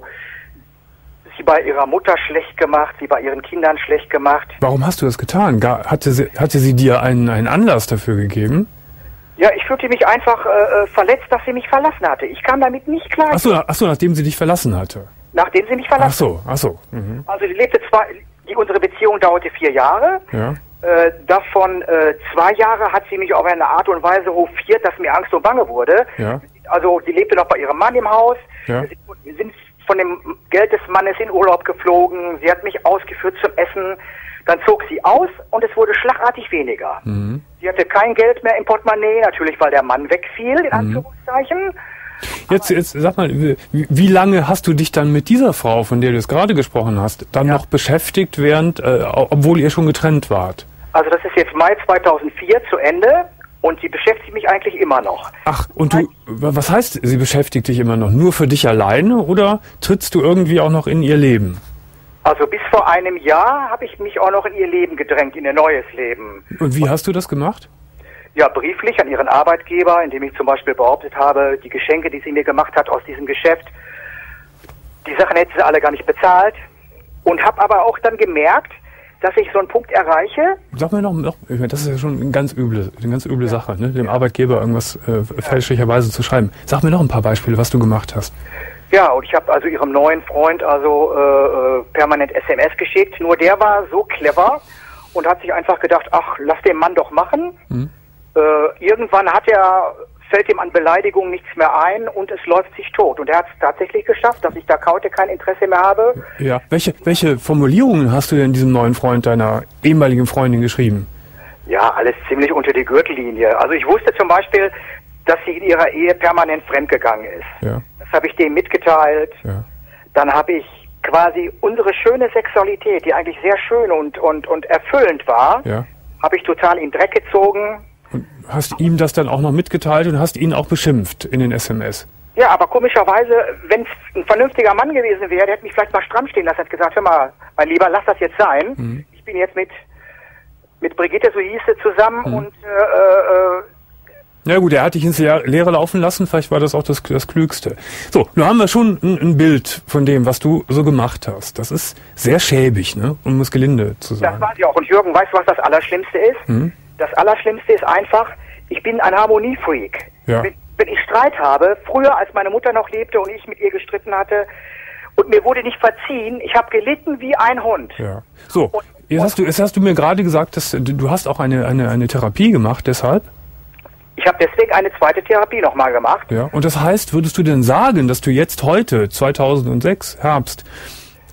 sie bei ihrer Mutter schlecht gemacht, sie bei ihren Kindern schlecht gemacht. Warum hast du das getan? Gar, hatte, sie, hatte sie dir einen, einen Anlass dafür gegeben? Ja, ich fühlte mich einfach äh, verletzt, dass sie mich verlassen hatte. Ich kam damit nicht klar. Ach so, ach so, nachdem sie dich verlassen hatte. Nachdem sie mich Ach verlassen so, ach so. Mhm. Also sie lebte zwar, die, unsere Beziehung dauerte vier Jahre. Ja. Äh, davon äh, zwei Jahre hat sie mich auf eine Art und Weise hofiert, dass mir Angst und Bange wurde. Ja. Also sie lebte noch bei ihrem Mann im Haus. Ja. Sie sind von dem Geld des Mannes in Urlaub geflogen. Sie hat mich ausgeführt zum Essen. Dann zog sie aus und es wurde schlagartig weniger. Mhm. Sie hatte kein Geld mehr im Portemonnaie, natürlich weil der Mann wegfiel, in Anführungszeichen. Jetzt, jetzt sag mal, wie, wie lange hast du dich dann mit dieser Frau, von der du jetzt gerade gesprochen hast, dann Ja. noch beschäftigt, während, äh, obwohl ihr schon getrennt wart? Also das ist jetzt Mai zweitausendvier zu Ende und sie beschäftigt mich eigentlich immer noch. Ach, und du, was heißt, sie beschäftigt dich immer noch? Nur für dich alleine oder trittst du irgendwie auch noch in ihr Leben? Also bis vor einem Jahr habe ich mich auch noch in ihr Leben gedrängt, in ihr neues Leben. Und wie hast du das gemacht? Ja, brieflich an ihren Arbeitgeber, indem ich zum Beispiel behauptet habe, die Geschenke, die sie mir gemacht hat aus diesem Geschäft, die Sachen hätte sie alle gar nicht bezahlt. Und habe aber auch dann gemerkt, dass ich so einen Punkt erreiche. Sag mir noch, noch ich meine, das ist ja schon eine ganz üble, eine ganz üble Sache, ne? Dem Arbeitgeber irgendwas äh, fälschlicherweise zu schreiben. Sag mir noch ein paar Beispiele, was du gemacht hast. Ja, und ich habe also ihrem neuen Freund also äh, äh, permanent S M S geschickt. Nur der war so clever und hat sich einfach gedacht, ach, lass den Mann doch machen. Mhm. Äh, irgendwann hat er, fällt ihm an Beleidigungen nichts mehr ein und es läuft sich tot. Und er hat es tatsächlich geschafft, dass ich da heute kein Interesse mehr habe. Ja. Welche, welche Formulierungen hast du denn diesem neuen Freund deiner ehemaligen Freundin geschrieben? Ja, alles ziemlich unter die Gürtellinie. Also ich wusste zum Beispiel, dass sie in ihrer Ehe permanent fremdgegangen ist. Ja. Das habe ich dem mitgeteilt. Ja. Dann habe ich quasi unsere schöne Sexualität, die eigentlich sehr schön und, und, und erfüllend war, Ja. habe ich total in den Dreck gezogen. Und hast ihm das dann auch noch mitgeteilt und hast ihn auch beschimpft in den S M S? Ja, aber komischerweise, wenn es ein vernünftiger Mann gewesen wäre, der hätte mich vielleicht mal stramm stehen lassen, hat gesagt, hör mal, mein Lieber, lass das jetzt sein. Mhm. Ich bin jetzt mit, mit Brigitte, so hieß sie, zusammen Mhm. und äh, äh, Ja gut, er hat dich ins Leer- Leere laufen lassen, vielleicht war das auch das, das Klügste. So, nun haben wir schon ein, ein Bild von dem, was du so gemacht hast. Das ist sehr schäbig, ne? Um es gelinde zu das sagen. war sie auch. Und Jürgen, weißt du, was das Allerschlimmste ist? Mhm. Das Allerschlimmste ist einfach, ich bin ein Harmoniefreak. Ja. Wenn, wenn ich Streit habe, früher als meine Mutter noch lebte und ich mit ihr gestritten hatte und mir wurde nicht verziehen, ich habe gelitten wie ein Hund. Ja. So, Und- jetzt hast du, jetzt hast du mir gerade gesagt, dass du, du hast auch eine, eine, eine Therapie gemacht, deshalb. Ich habe deswegen eine zweite Therapie nochmal gemacht. Ja. Und das heißt, würdest du denn sagen, dass du jetzt heute, zweitausendsechs, Herbst,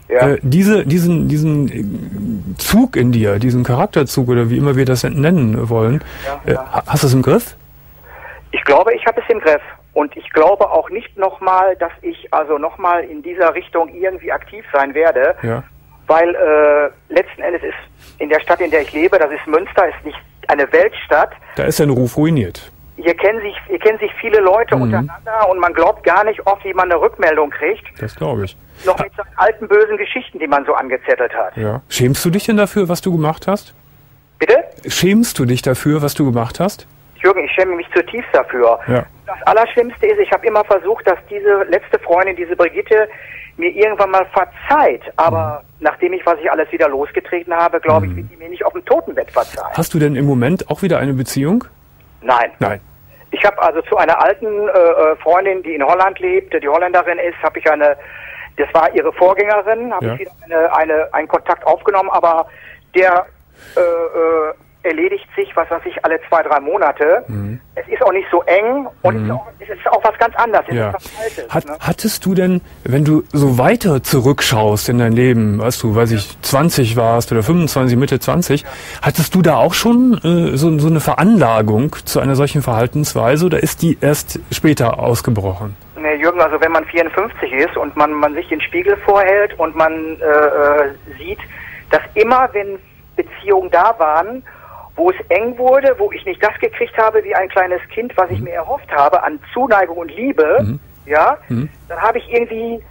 Ja. Äh, diese, diesen, diesen Zug in dir, diesen Charakterzug oder wie immer wir das nennen wollen, Ja, äh, ja. hast du es im Griff? Ich glaube, ich habe es im Griff. Und ich glaube auch nicht nochmal, dass ich also nochmal in dieser Richtung irgendwie aktiv sein werde. Ja. Weil äh, letzten Endes ist in der Stadt, in der ich lebe, das ist Münster, ist nicht eine Weltstadt. Da ist dein Ruf ruiniert. Hier kennen sich, hier kennen sich viele Leute Mhm. untereinander und man glaubt gar nicht oft, wie man eine Rückmeldung kriegt. Das glaube ich. Noch mit so alten bösen Geschichten, die man so angezettelt hat. Ja. Schämst du dich denn dafür, was du gemacht hast? Bitte? Schämst du dich dafür, was du gemacht hast? Jürgen, ich schäme mich zutiefst dafür. Ja. Das Allerschlimmste ist, ich habe immer versucht, dass diese letzte Freundin, diese Brigitte, mir irgendwann mal verzeiht. Aber mhm. nachdem ich, was ich alles wieder losgetreten habe, glaube ich, Mhm. wird sie mir nicht auf dem Totenbett verzeihen. Hast du denn im Moment auch wieder eine Beziehung? Nein. Nein. Ich habe also zu einer alten äh, Freundin, die in Holland lebt, die Holländerin ist, habe ich eine, das war ihre Vorgängerin, habe Ja. ich wieder eine, eine, einen Kontakt aufgenommen, aber der äh, äh, erledigt sich, was weiß ich, alle zwei, drei Monate. Mhm. Es ist auch nicht so eng und Mhm. es, ist auch, es ist auch was ganz anderes. Es Ja. ist was Altes, Hat, ne? hattest du denn, wenn du so weiter zurückschaust in dein Leben, weißt du, weiß ich, zwanzig warst oder fünfundzwanzig, Mitte zwanzig, hattest du da auch schon äh, so, so eine Veranlagung zu einer solchen Verhaltensweise oder ist die erst später ausgebrochen? Nee, Jürgen, also wenn man vierundfünfzig ist und man, man sich den Spiegel vorhält und man äh, äh, sieht, dass immer, wenn Beziehungen da waren, wo es eng wurde, wo ich nicht das gekriegt habe wie ein kleines Kind, was ich mir erhofft habe an Zuneigung und Liebe, Mhm. ja, Mhm. dann habe ich irgendwie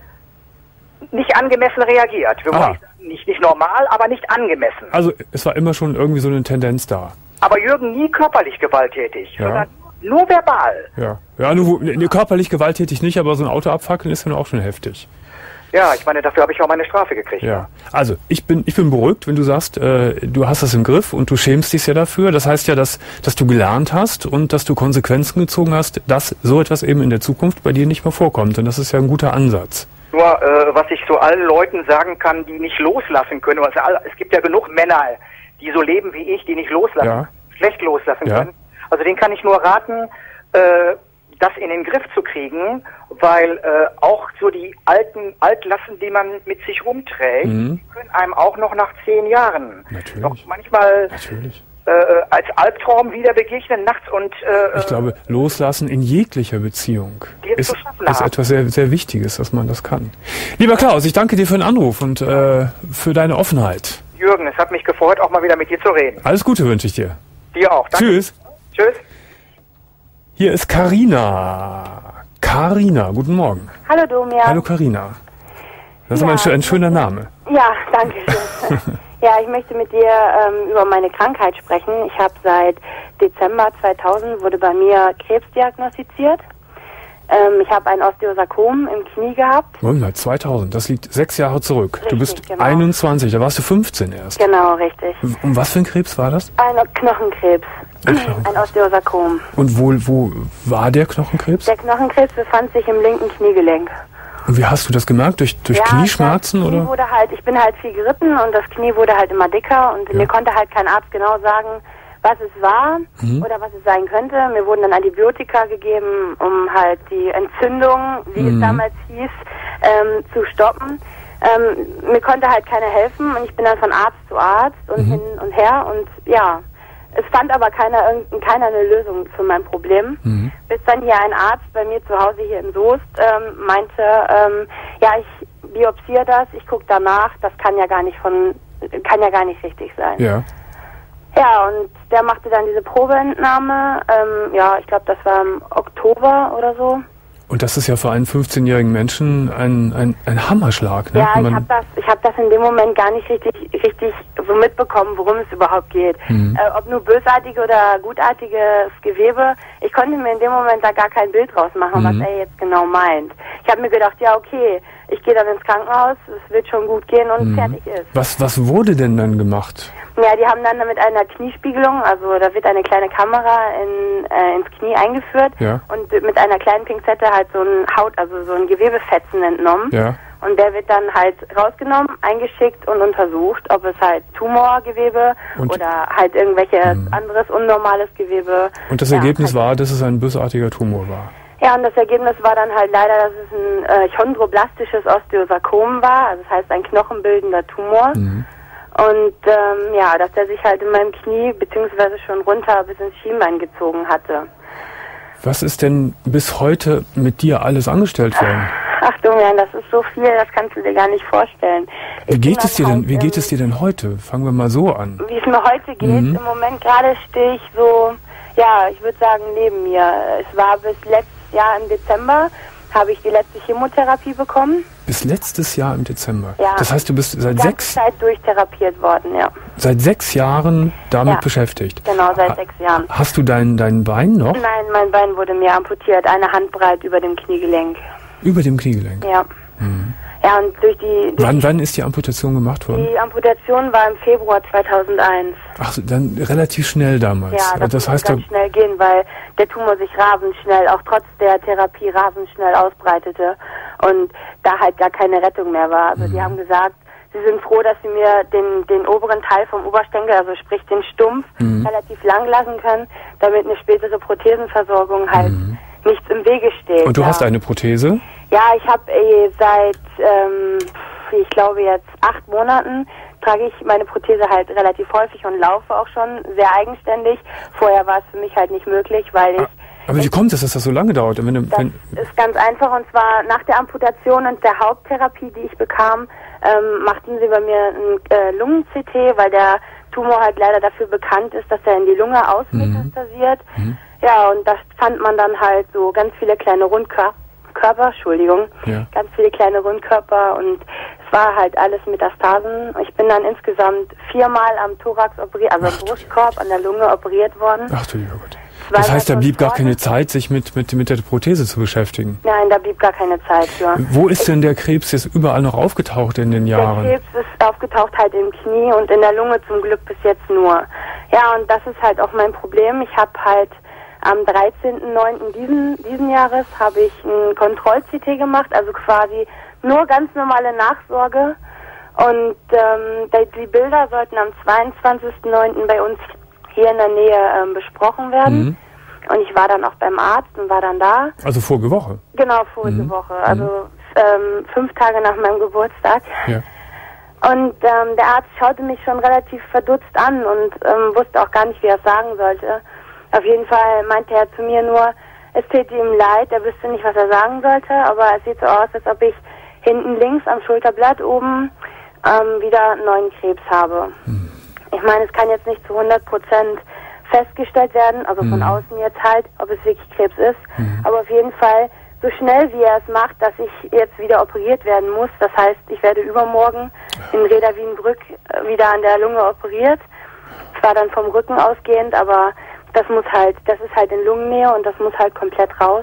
nicht angemessen reagiert. Wir Ah. wollen nicht, sagen, nicht, nicht normal, aber nicht angemessen. Also es war immer schon irgendwie so eine Tendenz da. Aber Jürgen nie körperlich gewalttätig, Ja. sondern nur verbal. Ja, ja, nur, ne, körperlich gewalttätig nicht, aber so ein Auto abfackeln ist dann auch schon heftig. Ja, ich meine, dafür habe ich auch meine Strafe gekriegt. Ja, also ich bin ich bin beruhigt, wenn du sagst, äh, du hast das im Griff und du schämst dich ja dafür. Das heißt ja, dass dass du gelernt hast und dass du Konsequenzen gezogen hast, dass so etwas eben in der Zukunft bei dir nicht mehr vorkommt. Und das ist ja ein guter Ansatz. Nur, äh, was ich so allen Leuten sagen kann, die nicht loslassen können, also all, es gibt ja genug Männer, die so leben wie ich, die nicht loslassen, Ja. schlecht loslassen Ja. können. Also denen kann ich nur raten, äh, das in den Griff zu kriegen, weil äh, auch so die alten Altlasten, die man mit sich rumträgt, Mhm. die können einem auch noch nach zehn Jahren Natürlich. noch manchmal Natürlich. äh, als Albtraum wieder begegnen nachts und äh, Ich glaube, loslassen in jeglicher Beziehung Die es ist, zu schaffen ist haben. etwas sehr, sehr Wichtiges, dass man das kann. Lieber Klaus, ich danke dir für den Anruf und äh, für deine Offenheit. Jürgen, es hat mich gefreut, auch mal wieder mit dir zu reden. Alles Gute wünsche ich dir. Dir auch. Danke. Tschüss. Tschüss. Hier ist Carina. Carina, guten Morgen. Hallo Domian. Hallo Carina. Das ist Ja. aber ein, schö- ein schöner Name. Ja, danke schön. Ja, ich möchte mit dir ähm, über meine Krankheit sprechen. Ich habe seit Dezember zweitausend wurde bei mir Krebs diagnostiziert. Ähm, ich habe ein Osteosarkom im Knie gehabt. Moment mal, zweitausend, das liegt sechs Jahre zurück. du Richtig, bist genau. einundzwanzig, da warst du fünfzehn erst. Genau, richtig. Um was für ein Krebs war das? Ein Knochenkrebs. Ein Knochenkrebs. Ein Osteosarkom. Und wo, wo war der Knochenkrebs? Der Knochenkrebs befand sich im linken Kniegelenk. Und wie hast du das gemerkt? Durch, durch Ja, Knieschmerzen das Knie oder? Wurde halt, ich bin halt viel geritten und das Knie wurde halt immer dicker und Ja. mir konnte halt kein Arzt genau sagen, was es war Mhm. oder was es sein könnte. Mir wurden dann Antibiotika gegeben, um halt die Entzündung, wie Mhm. es damals hieß, ähm, zu stoppen. Ähm, mir konnte halt keiner helfen und ich bin dann von Arzt zu Arzt und Mhm. hin und her und ja, es fand aber keiner, irgend- keiner eine Lösung für mein Problem. Mhm. Bis dann hier ein Arzt bei mir zu Hause hier in Soest ähm, meinte, ähm, ja, ich biopsiere das, ich gucke danach, das kann ja gar nicht von, kann ja gar nicht richtig sein. Ja. Ja, und der machte dann diese Probeentnahme, ähm, ja, ich glaube, das war im Oktober oder so. Und das ist ja für einen fünfzehnjährigen Menschen ein, ein, ein Hammerschlag. Ne? Ja, Wenn ich man- habe das, ich habe das in dem Moment gar nicht richtig, richtig so mitbekommen, worum es überhaupt geht. Mhm. Äh, ob nur bösartige oder gutartiges Gewebe. Ich konnte mir in dem Moment da gar kein Bild draus machen, Mhm. was er jetzt genau meint. Ich habe mir gedacht, ja okay, ich gehe dann ins Krankenhaus, es wird schon gut gehen und Mhm. fertig ist. Was, was wurde denn dann gemacht? Ja, die haben dann mit einer Kniespiegelung, also da wird eine kleine Kamera in, äh, ins Knie eingeführt Ja. und mit einer kleinen Pinzette halt so ein Haut, also so ein Gewebefetzen entnommen. Ja. Und der wird dann halt rausgenommen, eingeschickt und untersucht, ob es halt Tumorgewebe Und- oder halt irgendwelches Mhm. anderes unnormales Gewebe. Und das ja, Ergebnis halt- war, dass es ein bösartiger Tumor war. Ja, und das Ergebnis war dann halt leider, dass es ein äh, chondroblastisches Osteosarkom war, also das heißt ein knochenbildender Tumor. Mhm. Und ähm, ja, dass der sich halt in meinem Knie beziehungsweise schon runter bis ins Schienbein gezogen hatte. Was ist denn bis heute mit dir alles angestellt worden? Ach Domian, das ist so viel, das kannst du dir gar nicht vorstellen. Wie geht es dir denn, wie geht es dir denn heute? Fangen wir mal so an. Wie es mir heute geht, mhm. im Moment gerade stehe ich so, ja, ich würde sagen neben mir. Es war bis letztes Jahr im Dezember, habe ich die letzte Chemotherapie bekommen. Bis letztes Jahr im Dezember? Ja. Das heißt, du bist seit die ganze sechs... Zeit durchtherapiert worden, ja. Seit sechs Jahren damit ja. beschäftigt? Genau, seit ha sechs Jahren. Hast du dein, dein Bein noch? Nein, mein Bein wurde mir amputiert, eine Handbreit über dem Kniegelenk. Über dem Kniegelenk? Ja. Mhm. Ja, und durch die... Durch wann, die, wann ist die Amputation gemacht worden? Die Amputation war im Februar zweitausendeins. Ach, dann relativ schnell damals. Ja, das, das heißt, ganz schnell gehen, weil der Tumor sich rasend schnell, auch trotz der Therapie rasend schnell ausbreitete und da halt gar keine Rettung mehr war. Also mhm. die haben gesagt, sie sind froh, dass sie mir den, den oberen Teil vom Oberschenkel, also sprich den Stumpf, mhm. relativ lang lassen können, damit eine spätere Prothesenversorgung halt mhm. nichts im Wege steht. Und du ja. hast eine Prothese? Ja, ich habe äh, seit, ähm, ich glaube jetzt acht Monaten, trage ich meine Prothese halt relativ häufig und laufe auch schon sehr eigenständig. Vorher war es für mich halt nicht möglich, weil ich... Aber wie kommt es, dass das so lange dauert? Wenn du, das wenn ist ganz einfach, und zwar nach der Amputation und der Haupttherapie, die ich bekam, ähm, machten sie bei mir ein äh, Lungen-C T, weil der Tumor halt leider dafür bekannt ist, dass er in die Lunge ausmetastasiert. Mhm. Ja, und das fand man dann halt so ganz viele kleine Rundkörper. Körper, Entschuldigung, ja. ganz viele kleine Rundkörper, und es war halt alles Metastasen. Ich bin dann insgesamt viermal am Thorax operiert, also am Brustkorb, an der Lunge operiert worden. Ach du lieber Gott. Das heißt, da blieb gar keine Zeit, sich mit, mit, mit der Prothese zu beschäftigen? Nein, da blieb gar keine Zeit für. Wo ist denn der Krebs jetzt überall noch aufgetaucht in den Jahren? Der Krebs ist aufgetaucht halt im Knie und in der Lunge zum Glück bis jetzt nur. Ja, und das ist halt auch mein Problem. Ich habe halt am dreizehnten neunten diesen, diesen Jahres habe ich ein Kontroll-C T gemacht, also quasi nur ganz normale Nachsorge. Und ähm, die Bilder sollten am zweiundzwanzigsten neunten bei uns hier in der Nähe ähm, besprochen werden. Mhm. Und ich war dann auch beim Arzt und war dann da. Also vorige Woche? Genau, vorige mhm. Woche. Also mhm. ähm, fünf Tage nach meinem Geburtstag. Ja. Und ähm, der Arzt schaute mich schon relativ verdutzt an und ähm, wusste auch gar nicht, wie er es sagen sollte. Auf jeden Fall meinte er zu mir nur, es täte ihm leid, er wüsste nicht, was er sagen sollte, aber es sieht so aus, als ob ich hinten links am Schulterblatt oben ähm, wieder einen neuen Krebs habe. Hm. Ich meine, es kann jetzt nicht zu hundert Prozent festgestellt werden, also hm. von außen jetzt halt, ob es wirklich Krebs ist, hm. aber auf jeden Fall so schnell, wie er es macht, dass ich jetzt wieder operiert werden muss. Das heißt, ich werde übermorgen in Reda Wienbrück wieder an der Lunge operiert. Zwar dann vom Rücken ausgehend, aber das muss halt, das ist halt in Lungennähe und das muss halt komplett raus.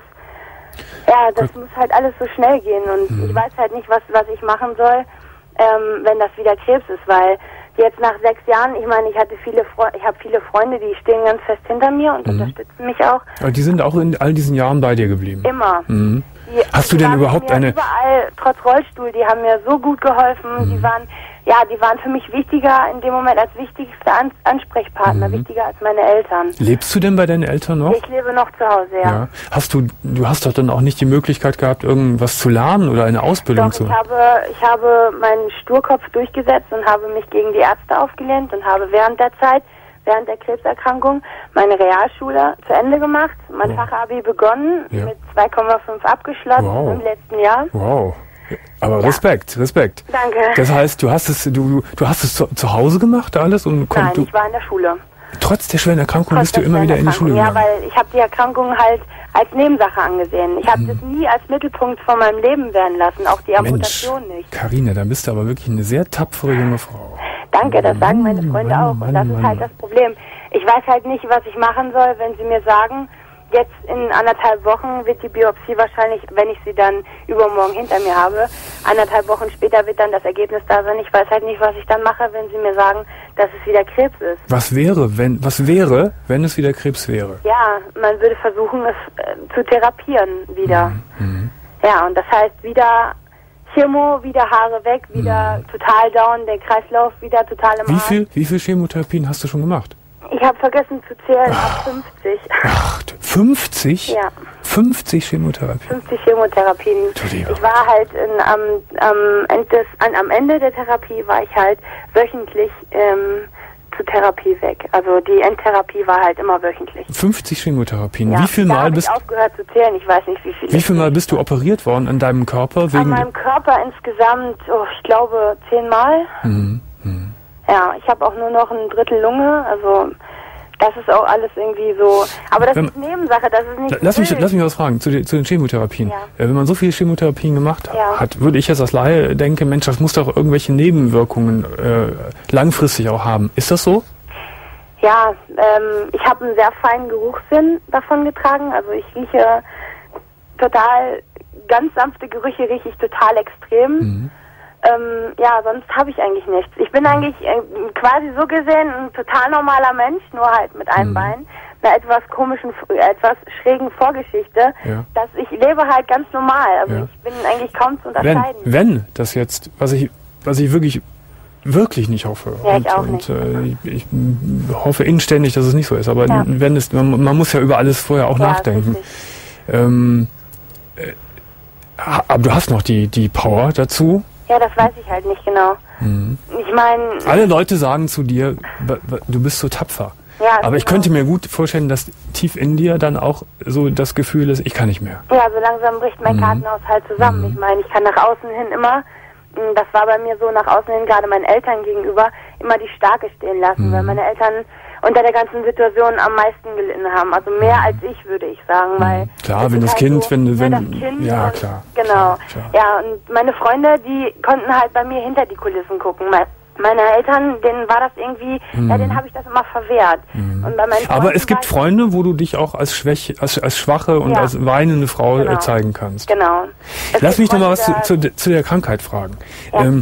Ja, das Gut. muss halt alles so schnell gehen und hm. ich weiß halt nicht, was was ich machen soll, ähm, wenn das wieder Krebs ist, weil jetzt nach sechs Jahren, ich meine, ich hatte viele Fre ich habe viele Freunde, die stehen ganz fest hinter mir und mhm. unterstützen mich auch. Aber die sind auch in all diesen Jahren bei dir geblieben? Immer. Mhm. Die, Hast du die denn überhaupt eine... Überall, trotz Rollstuhl, die haben mir so gut geholfen, mhm. die waren... Ja, die waren für mich wichtiger in dem Moment als wichtigster An Ansprechpartner, mhm. wichtiger als meine Eltern. Lebst du denn bei deinen Eltern noch? Ich lebe noch zu Hause, ja. ja. Hast du, du hast doch dann auch nicht die Möglichkeit gehabt, irgendwas zu lernen oder eine Ausbildung doch, zu... ich habe, ich habe meinen Sturkopf durchgesetzt und habe mich gegen die Ärzte aufgelehnt und habe während der Zeit, während der Krebserkrankung, meine Realschule zu Ende gemacht, mein oh. Fachabi begonnen, ja. mit zwei Komma fünf abgeschlossen wow. im letzten Jahr. Wow. Aber ja. Respekt, Respekt. Danke. Das heißt, du hast es, du, du hast es zu, zu Hause gemacht, alles? Und Nein, du, ich war in der Schule. Trotz der schweren Erkrankung Trotz bist du immer wieder in die Schule gegangen? Ja, weil ich habe die Erkrankung halt als Nebensache angesehen. Ich habe hm. das nie als Mittelpunkt von meinem Leben werden lassen, auch die Amputation Mensch, nicht. Carina, dann bist du aber wirklich eine sehr tapfere junge Frau. Danke, das sagen meine Freunde Mann, auch. Mann, Und das Mann, ist halt das Problem. Ich weiß halt nicht, was ich machen soll, wenn sie mir sagen, jetzt in anderthalb Wochen wird die Biopsie wahrscheinlich, wenn ich sie dann übermorgen hinter mir habe, anderthalb Wochen später wird dann das Ergebnis da sein. Ich weiß halt nicht, was ich dann mache, wenn sie mir sagen, dass es wieder Krebs ist. Was wäre, wenn, was wäre, wenn es wieder Krebs wäre? Ja, man würde versuchen, es äh, zu therapieren wieder. Mhm. Ja, und das heißt wieder Chemo, wieder Haare weg, wieder mhm. total down, der Kreislauf wieder total im wie Arsch. viel, wie viel Chemotherapien hast du schon gemacht? Ich habe vergessen zu zählen, ab fünfzig. Ach, fünfzig? Ja. fünfzig Chemotherapien? fünfzig Chemotherapien. Ich war halt in, am, am, Ende des, an, am Ende der Therapie war ich halt wöchentlich ähm, zur Therapie weg. Also die Endtherapie war halt immer wöchentlich. fünfzig Chemotherapien. Ja, wie viel da Mal bist ich aufgehört zu zählen, ich weiß nicht wie viel. Wie viel Mal bist du operiert worden an deinem Körper? Wegen an meinem Körper insgesamt, oh, ich glaube zehnmal. Mhm. Mhm. Ja, ich habe auch nur noch ein Drittel Lunge, also das ist auch alles irgendwie so, aber das Wenn, ist Nebensache, das ist nicht lass so mich, wild. lass mich was fragen zu den, zu den Chemotherapien. Ja. Äh, wenn man so viele Chemotherapien gemacht Ja. hat, würde ich jetzt als Laie denken, Mensch, das muss doch irgendwelche Nebenwirkungen äh, langfristig auch haben. Ist das so? Ja, ähm, ich habe einen sehr feinen Geruchssinn davon getragen, also ich rieche total, ganz sanfte Gerüche rieche ich total extrem. Mhm. Ähm, ja, sonst habe ich eigentlich nichts. Ich bin eigentlich äh, quasi so gesehen ein total normaler Mensch, nur halt mit einem Mhm. Bein, einer etwas komischen, äh, etwas schrägen Vorgeschichte, Ja. dass ich lebe halt ganz normal. Also Ja. ich bin eigentlich kaum zu Wenn, unterscheiden. wenn das jetzt, was ich, was ich wirklich, wirklich nicht hoffe. Ja, ich und, auch und nicht. Äh, ich, ich hoffe inständig, dass es nicht so ist. Aber Ja. wenn es, man, man muss ja über alles vorher auch Ja, nachdenken. richtig. Ähm, äh, aber du hast noch die, die Power dazu. Ja, das weiß ich halt nicht genau. Mhm. Ich meine, Alle Leute sagen zu dir, b- b- du bist so tapfer. ja, Aber ich genau. könnte mir gut vorstellen, dass tief in dir dann auch so das Gefühl ist, ich kann nicht mehr. Ja, so langsam bricht mein Mhm. Kartenhaus halt zusammen. Mhm. Ich meine, ich kann nach außen hin immer, mh, das war bei mir so, nach außen hin, gerade meinen Eltern gegenüber, immer die Starke stehen lassen, Mhm. weil meine Eltern unter der ganzen Situation am meisten gelitten haben. Also mehr als ich, würde ich sagen, weil... Klar, es wenn ist das halt Kind, so, wenn, ne, wenn, das Kind ja, und, klar. Genau. Klar, klar. Ja, und meine Freunde, die konnten halt bei mir hinter die Kulissen gucken. Me- Meine Eltern, denen war das irgendwie, ja, denen habe ich das immer verwehrt. Und bei meinen Mhm. Aber Freunden es gibt war ich- Freunde, wo du dich auch als schwäch, als, als schwache und Ja. als weinende Frau Genau. äh, zeigen kannst. Genau. Es Lass gibt mich noch mal Freunde, was zu, da- zu, zu der Krankheit fragen. Ja. Ähm,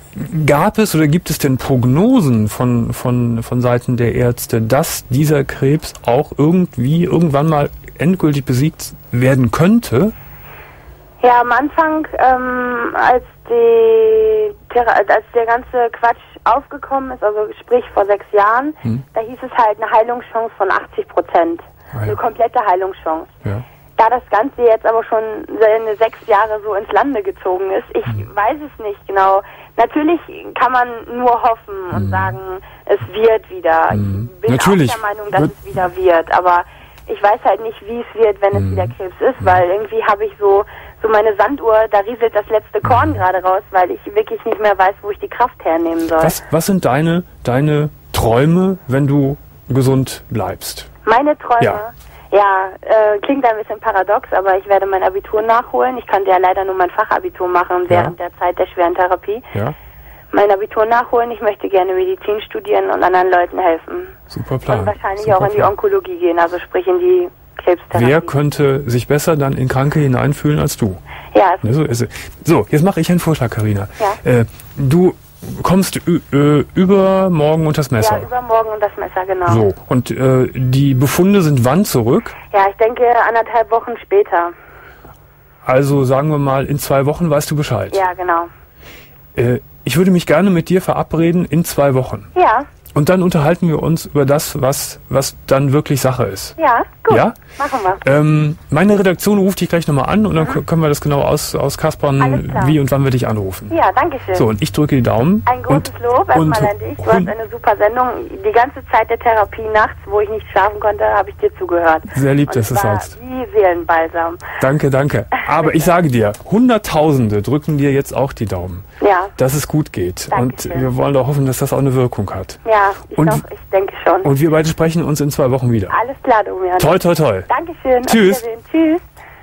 gab es oder gibt es denn Prognosen von, von, von Seiten der Ärzte, dass dieser Krebs auch irgendwie irgendwann mal endgültig besiegt werden könnte? Ja, am Anfang, ähm, als die Thera- als der ganze Quatsch aufgekommen ist, also sprich vor sechs Jahren, Hm. da hieß es halt eine Heilungschance von achtzig Prozent. Ah, ja. Eine komplette Heilungschance. Ja. Da das Ganze jetzt aber schon seine sechs Jahre so ins Lande gezogen ist, ich Hm. weiß es nicht genau. Natürlich kann man nur hoffen und sagen, es wird wieder. Hm. Ich bin Natürlich. auch der Meinung, dass Wird- es wieder wird, aber ich weiß halt nicht, wie es wird, wenn es Hm. wieder Krebs ist, weil irgendwie habe ich so so meine Sanduhr, da rieselt das letzte Korn gerade raus, weil ich wirklich nicht mehr weiß, wo ich die Kraft hernehmen soll. Was, was sind deine, deine Träume, wenn du gesund bleibst? Meine Träume, Ja. ja, äh, klingt ein bisschen paradox, aber ich werde mein Abitur nachholen. Ich konnte ja leider nur mein Fachabitur machen während der Zeit der schweren Therapie. Ja, Mein Abitur nachholen, ich möchte gerne Medizin studieren und anderen Leuten helfen. super Plan. Und wahrscheinlich super auch in die Plan. Onkologie gehen, also sprich in die Krebstherapie. Wer könnte sich besser dann in Kranke hineinfühlen als du? Ja, es Ne, So, ist es. So, jetzt mache ich einen Vorschlag, Carina. Ja. Äh, du kommst ü- äh, übermorgen unters Messer. ja, übermorgen und das Messer, genau. So, und äh, die Befunde sind wann zurück? Ja, ich denke anderthalb Wochen später. Also sagen wir mal, in zwei Wochen weißt du Bescheid. Ja, genau. Äh, ich würde mich gerne mit dir verabreden in zwei Wochen. Ja, Und dann unterhalten wir uns über das, was, was dann wirklich Sache ist. ja, gut. Ja? Machen wir. Ähm, meine Redaktion ruft dich gleich nochmal an und dann k- können wir das genau aus, auskaspern, Alles klar. wie und wann wir dich anrufen. Ja, danke schön. So, und ich drücke die Daumen. Ein großes und, Lob und, erstmal an dich. Du hast und eine super Sendung. Die ganze Zeit der Therapie nachts, wo ich nicht schlafen konnte, habe ich dir zugehört. Sehr lieb, Und dass du es es war sagst. wie Seelenbalsam. Danke, danke. Aber ich sage dir, Hunderttausende drücken dir jetzt auch die Daumen, Ja, dass es gut geht. Dankeschön. Und wir wollen doch hoffen, dass das auch eine Wirkung hat. ja, ich, Und- doch, ich denke schon. Und wir beide sprechen uns in zwei Wochen wieder. Alles klar, Domian. Toi, toi, toi. Dankeschön. Auf Tschüss. Wiedersehen. Tschüss.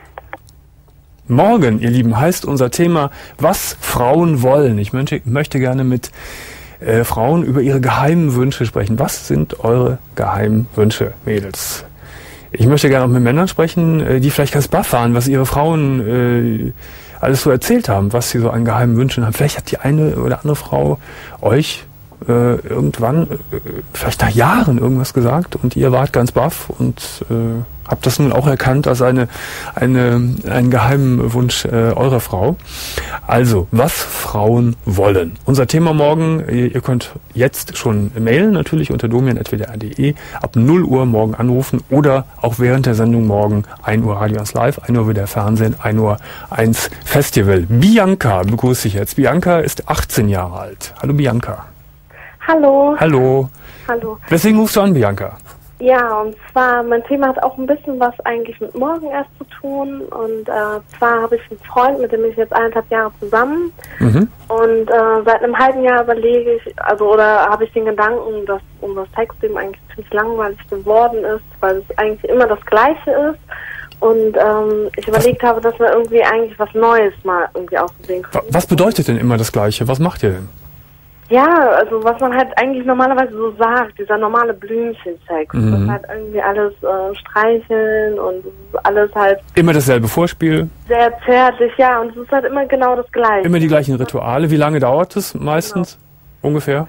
Morgen, ihr Lieben, heißt unser Thema, was Frauen wollen. Ich möchte, möchte gerne mit äh, Frauen über ihre geheimen Wünsche sprechen. Was sind eure geheimen Wünsche, Mädels? Ich möchte gerne auch mit Männern sprechen, äh, die vielleicht ganz baff waren, was ihre Frauen äh, alles so erzählt haben, was sie so an geheimen Wünschen haben. Vielleicht hat die eine oder andere Frau euch äh, irgendwann, äh, vielleicht nach Jahren irgendwas gesagt und ihr wart ganz baff und äh, habt das nun auch erkannt als eine, eine, einen geheimen Wunsch äh, eurer Frau. Also, was Frauen wollen. Unser Thema morgen, ihr, ihr könnt jetzt schon mailen, natürlich unter domian at w d r punkt d e, ab null Uhr morgen anrufen oder auch während der Sendung morgen ein Uhr Radio eins Live, ein Uhr wieder Fernsehen, ein Uhr eins Festival. Bianca begrüße ich jetzt. Bianca ist achtzehn Jahre alt. Hallo Bianca. Hallo. Hallo. Hallo. Weswegen rufst du an, Bianca? Ja, und zwar, mein Thema hat auch ein bisschen was eigentlich mit morgen erst zu tun. Und äh, zwar habe ich einen Freund, mit dem ich jetzt eineinhalb Jahre zusammen. Mhm. Und äh, seit einem halben Jahr überlege ich, also oder habe ich den Gedanken, dass unser Sexleben eigentlich ziemlich langweilig geworden ist, weil es eigentlich immer das Gleiche ist. Und ähm, ich überlegt habe, dass wir irgendwie eigentlich was Neues mal irgendwie ausprobieren können. Was bedeutet denn immer das Gleiche? Was macht ihr denn? Ja, also was man halt eigentlich normalerweise so sagt, dieser normale Blümchensex, mhm. das ist halt irgendwie alles äh, streicheln und alles halt... Immer dasselbe Vorspiel? Sehr zärtlich, ja, und es ist halt immer genau das Gleiche. Immer die gleichen Rituale. Wie lange dauert es meistens? Genau. Ungefähr?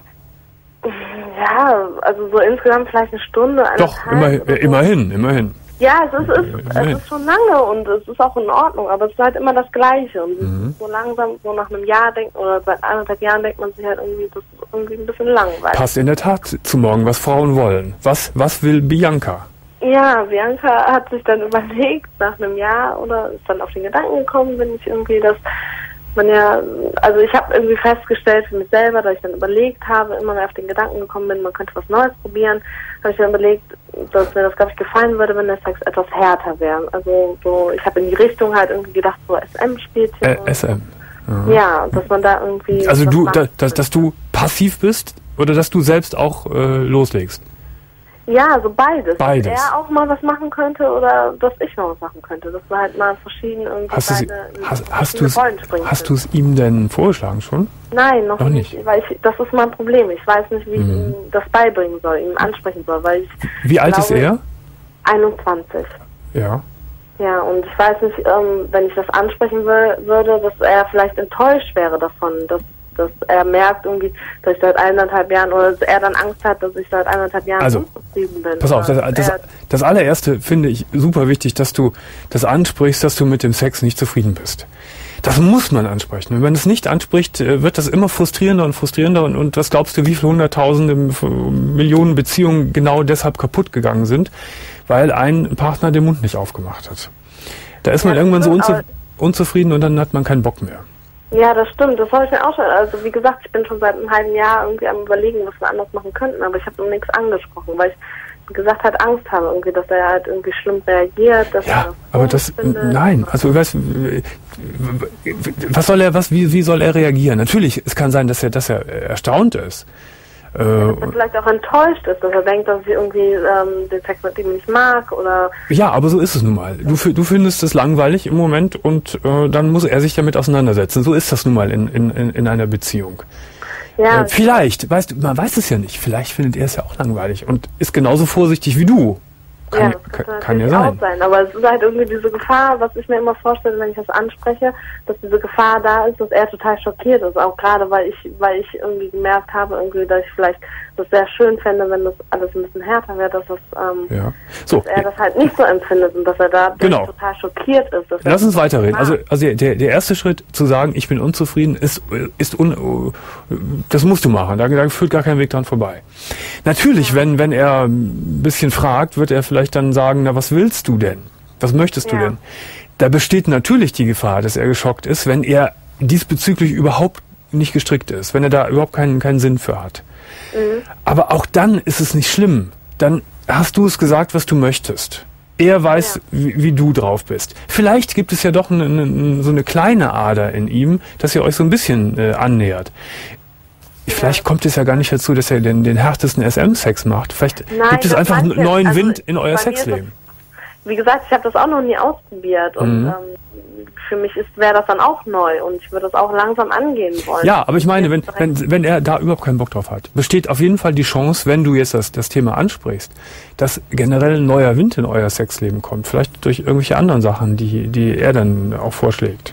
Ja, also so insgesamt vielleicht eine Stunde, eine Doch, immer, äh, immerhin, immerhin. Ja, es ist, es, es ist schon lange und es ist auch in Ordnung, aber es ist halt immer das Gleiche. Und mhm. so langsam, so nach einem Jahr denkt oder seit anderthalb Jahren denkt man sich halt irgendwie, das ist irgendwie ein bisschen langweilig. Passt in der Tat zu morgen, was Frauen wollen. Was, was will Bianca? Ja, Bianca hat sich dann überlegt, nach einem Jahr oder ist dann auf den Gedanken gekommen, wenn ich irgendwie das, man ja, also ich habe irgendwie festgestellt für mich selber, dass ich dann überlegt habe, immer mehr auf den Gedanken gekommen bin, man könnte was Neues probieren, habe ich dann überlegt, dass mir das, glaube ich, gefallen würde, wenn der Sex etwas härter wäre. Also so, ich habe in die Richtung halt irgendwie gedacht, so S M-Spielchen. Äh, S M. Ja. ja, dass man da irgendwie... Also du, da, dass, dass du passiv bist oder dass du selbst auch äh, loslegst? Ja, also beides. Beides. Dass er auch mal was machen könnte oder dass ich mal was machen könnte. Dass wir halt mal verschieden irgendwie hast beide sie, hast, hast du's, Hast du es ihm denn vorgeschlagen schon? Nein, noch, noch nicht. nicht. Weil ich, das ist mein Problem. Ich weiß nicht, wie mhm. ich ihm das beibringen soll, ihm ansprechen soll. Weil ich wie alt glaube, ist er? einundzwanzig. Ja. Ja, und ich weiß nicht, ähm, wenn ich das ansprechen will, würde, dass er vielleicht enttäuscht wäre davon, dass dass er merkt irgendwie, dass ich seit eineinhalb Jahren oder dass er dann Angst hat, dass ich seit eineinhalb Jahren also, unzufrieden bin. Pass auf, das, das, das allererste finde ich super wichtig, dass du das ansprichst, dass du mit dem Sex nicht zufrieden bist. Das muss man ansprechen. Wenn man es nicht anspricht, wird das immer frustrierender und frustrierender und, und was glaubst du, wie viele hunderttausende, Millionen Beziehungen genau deshalb kaputt gegangen sind, weil ein Partner den Mund nicht aufgemacht hat. Da ist man ja, irgendwann so unzu- unzufrieden und dann hat man keinen Bock mehr. Ja, das stimmt. Das habe ich mir auch schon. Also wie gesagt, ich bin schon seit einem halben Jahr irgendwie am Überlegen, was wir anders machen könnten, aber ich habe noch nichts angesprochen, weil ich, wie gesagt, halt Angst habe, irgendwie, dass er halt irgendwie schlimm reagiert. Dass ja, er das aber das, findet. Nein, also weißt, was soll er, was, wie, wie soll er reagieren? Natürlich, es kann sein, dass er, dass er erstaunt ist. Dass er vielleicht auch enttäuscht ist, dass er denkt, dass ich irgendwie ähm, den Sex mit ihm nicht mag oder... Ja, aber so ist es nun mal. Du, du findest es langweilig im Moment und äh, dann muss er sich damit auseinandersetzen. So ist das nun mal in, in, in einer Beziehung. Ja, äh, vielleicht, weißt du, man weiß es ja nicht, vielleicht findet er es ja auch langweilig und ist genauso vorsichtig wie du. Kann, ja, das kann, kann ja sein. Auch sein. Aber es ist halt irgendwie diese Gefahr, was ich mir immer vorstelle, wenn ich das anspreche, dass diese Gefahr da ist, dass er total schockiert ist. Auch gerade, weil ich, weil ich irgendwie gemerkt habe, irgendwie, dass ich vielleicht das sehr schön fände, wenn das alles ein bisschen härter wäre, dass, das, ähm, ja. so, dass er das halt nicht so empfindet und dass er da genau. total schockiert ist. Dass Lass uns weiterreden. Also, also der, der erste Schritt zu sagen, ich bin unzufrieden, ist, ist un, das musst du machen. Da, da führt gar kein Weg dran vorbei. Natürlich, ja. wenn, wenn er ein bisschen fragt, wird er vielleicht dann sagen, na, was willst du denn? Was möchtest ja. du denn? Da besteht natürlich die Gefahr, dass er geschockt ist, wenn er diesbezüglich überhaupt nicht gestrickt ist, wenn er da überhaupt keinen, keinen Sinn für hat. Mhm. Aber auch dann ist es nicht schlimm. Dann hast du es gesagt, was du möchtest. Er weiß, ja. wie, wie du drauf bist. Vielleicht gibt es ja doch eine, eine, so eine kleine Ader in ihm, dass ihr euch so ein bisschen äh, annähert. Ja. Vielleicht kommt es ja gar nicht dazu, dass er den, den härtesten S M-Sex macht. Vielleicht Nein, gibt es einfach einen neuen also Wind in euer Sexleben. Wie gesagt, ich habe das auch noch nie ausprobiert und mhm. ähm, für mich wäre das dann auch neu und ich würde das auch langsam angehen wollen. Ja, aber ich meine, wenn, wenn, wenn er da überhaupt keinen Bock drauf hat, besteht auf jeden Fall die Chance, wenn du jetzt das, das Thema ansprichst, dass generell ein neuer Wind in euer Sexleben kommt. Vielleicht durch irgendwelche anderen Sachen, die, die er dann auch vorschlägt.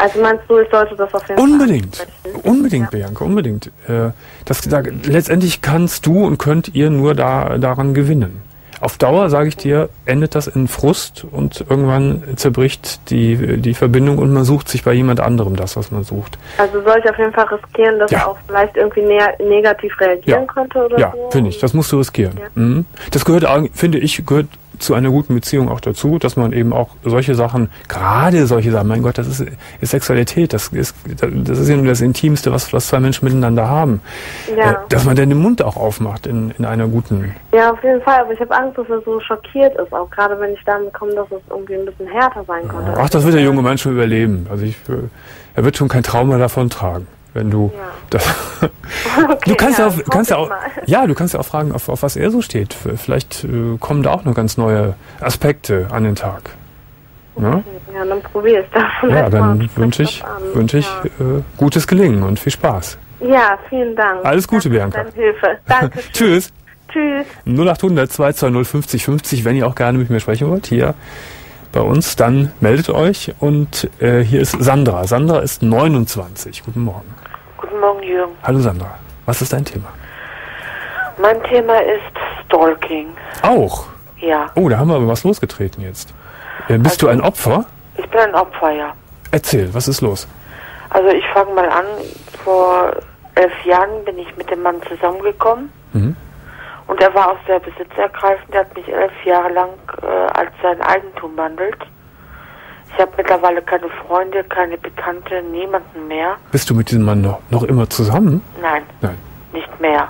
Also meinst du, ich sollte das auf jeden unbedingt. Fall Unbedingt, unbedingt, ja. Bianca, unbedingt. Äh, das, da, letztendlich kannst du und könnt ihr nur da, daran gewinnen. Auf Dauer, sage ich dir, endet das in Frust und irgendwann zerbricht die, die Verbindung und man sucht sich bei jemand anderem das, was man sucht. Also soll ich auf jeden Fall riskieren, dass ja. er auch vielleicht irgendwie ne- negativ reagieren ja. könnte oder ja, so? Ja, finde ich. Das musst du riskieren. Ja. Mhm. Das gehört, finde ich, gehört zu einer guten Beziehung auch dazu, dass man eben auch solche Sachen, gerade solche Sachen, mein Gott, das ist, ist Sexualität, das ist, das ist ja nur das Intimste, was, was zwei Menschen miteinander haben. Ja. Äh, dass man dann den Mund auch aufmacht in, in einer guten... Ja, auf jeden Fall, aber ich habe Angst, dass er so schockiert ist, auch gerade wenn ich damit komme, dass es irgendwie ein bisschen härter sein könnte. Ach, das wird der junge Mann schon überleben. Also ich, er wird schon kein Trauma davon tragen. Wenn du ja. das okay, du kannst ja, ja, auch, kannst ja auch ja du kannst ja auch fragen, auf, auf was er so steht. Vielleicht äh, kommen da auch noch ganz neue Aspekte an den Tag. Okay. Ja? Ja, dann probier es da. Ja, dann wünsche ich wünsche ich ja. äh, gutes Gelingen und viel Spaß. Ja, vielen Dank. Alles Gute, Danke Bianca. für deine Hilfe. Danke. Tschüss. Tschüss. null acht hundert zwei zwei null fünfzig fünfzig, wenn ihr auch gerne mit mir sprechen wollt, hier bei uns, dann meldet euch. Und äh, hier ist Sandra. Sandra ist neunundzwanzig. Guten Morgen. Guten Morgen, Jürgen. Hallo Sandra. Was ist dein Thema? Mein Thema ist Stalking. Auch? Ja. Oh, da haben wir aber was losgetreten jetzt. Äh, bist also, du ein Opfer? Ich bin ein Opfer, ja. Erzähl, was ist los? Also ich fange mal an. Vor elf Jahren bin ich mit dem Mann zusammengekommen. Mhm. Und er war auch sehr besitzergreifend. Er hat mich elf Jahre lang äh, als sein Eigentum behandelt. Ich habe mittlerweile keine Freunde, keine Bekannte, niemanden mehr. Bist du mit diesem Mann noch, noch immer zusammen? Nein, Nein, nicht mehr.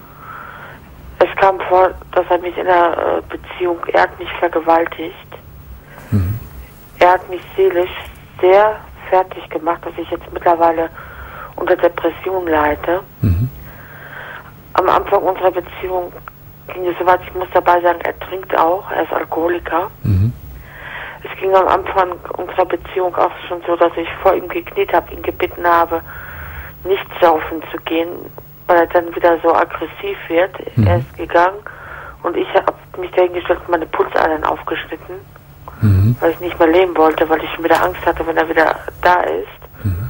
Es kam vor, dass er mich in einer äh, Beziehung, er hat mich vergewaltigt. Mhm. Er hat mich seelisch sehr fertig gemacht, dass ich jetzt mittlerweile unter Depression leide. Mhm. Am Anfang unserer Beziehung ging es so weit, ich muss dabei sagen, er trinkt auch, er ist Alkoholiker. Mhm. Es ging am Anfang unserer Beziehung auch schon so, dass ich vor ihm gekniet habe, ihn gebeten habe, nicht saufen zu gehen, weil er dann wieder so aggressiv wird. Mhm. Er ist gegangen und ich habe mich dahingestellt und meine Pulsadern aufgeschnitten, mhm. weil ich nicht mehr leben wollte, weil ich schon wieder Angst hatte, wenn er wieder da ist. Mhm.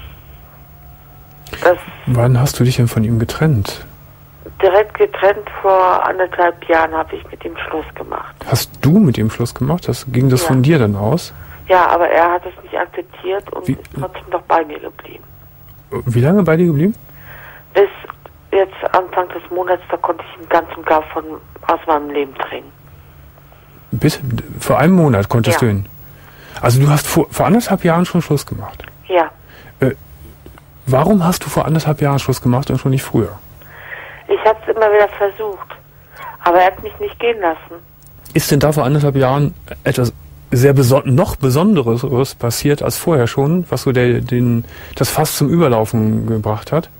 Das Wann hast du dich denn von ihm getrennt? Direkt getrennt, vor anderthalb Jahren habe ich mit ihm Schluss gemacht. Hast du mit ihm Schluss gemacht? Das, ging das ja. von dir dann aus? Ja, aber er hat es nicht akzeptiert und Wie? ist trotzdem noch bei mir geblieben. Wie lange bei dir geblieben? Bis jetzt Anfang des Monats, da konnte ich ihn ganz und gar von, aus meinem Leben drängen. Bis vor einem Monat konntest ja. du ihn? Also du hast vor, vor anderthalb Jahren schon Schluss gemacht? Ja. Äh, warum hast du vor anderthalb Jahren Schluss gemacht und schon nicht früher? Ich habe es immer wieder versucht, aber er hat mich nicht gehen lassen. Ist denn da vor anderthalb Jahren etwas sehr beso- noch Besonderes passiert als vorher schon, was so der, den, das Fass zum Überlaufen gebracht hat?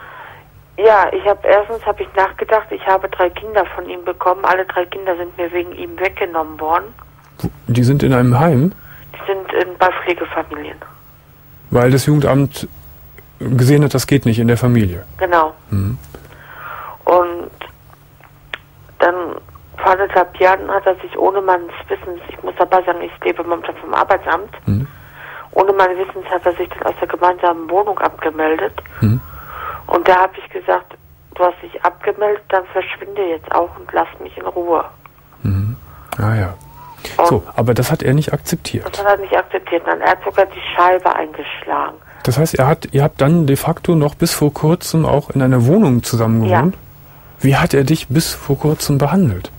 Ja, ich habe erstens habe ich nachgedacht, ich habe drei Kinder von ihm bekommen. Alle drei Kinder sind mir wegen ihm weggenommen worden. Die sind in einem Heim? Die sind in, bei Pflegefamilien. Weil das Jugendamt gesehen hat, das geht nicht in der Familie? Genau. Mhm. Und dann vor anderthalb Jahren hat er sich ohne meines Wissens, ich muss dabei sagen, ich lebe momentan vom Arbeitsamt, mhm. ohne meines Wissens hat er sich dann aus der gemeinsamen Wohnung abgemeldet. Mhm. Und da habe ich gesagt, du hast dich abgemeldet, dann verschwinde jetzt auch und lass mich in Ruhe. Mhm. Ah ja. Und so, aber das hat er nicht akzeptiert. Das hat er nicht akzeptiert. Dann er hat sogar die Scheibe eingeschlagen. Das heißt, er hat, ihr habt dann de facto noch bis vor kurzem auch in einer Wohnung zusammen gewohnt? Ja. Wie hat er dich bis vor kurzem behandelt?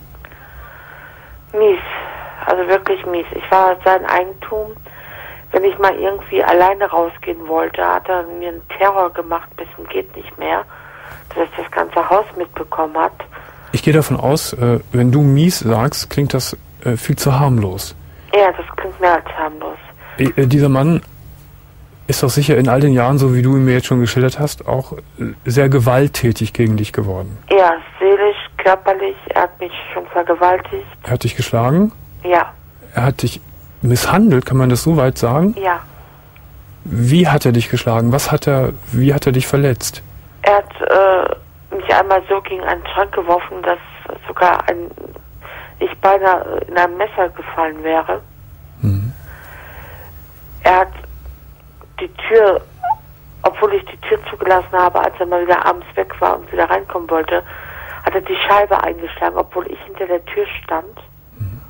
Mies. Also wirklich mies. Ich war sein Eigentum. Wenn ich mal irgendwie alleine rausgehen wollte, hat er mir einen Terror gemacht, bis zum geht nicht mehr, dass er das ganze Haus mitbekommen hat. Ich gehe davon aus, äh, wenn du mies sagst, klingt das äh, viel zu harmlos. Ja, das klingt mehr als harmlos. Äh, dieser Mann ist doch sicher in all den Jahren, so wie du ihn mir jetzt schon geschildert hast, auch äh, sehr gewalttätig gegen dich geworden. Ja, seelisch, körperlich, er hat mich schon vergewaltigt. Er hat dich geschlagen? Ja. Er hat dich misshandelt, kann man das so weit sagen? Ja. Wie hat er dich geschlagen? Was hat er, wie hat er dich verletzt? Er hat äh, mich einmal so gegen einen Schrank geworfen, dass sogar ein, ich beinahe in einem Messer gefallen wäre. Mhm. Er hat Tür, obwohl ich die Tür zugelassen habe, als er mal wieder abends weg war und wieder reinkommen wollte, hat er die Scheibe eingeschlagen, obwohl ich hinter der Tür stand. Mhm.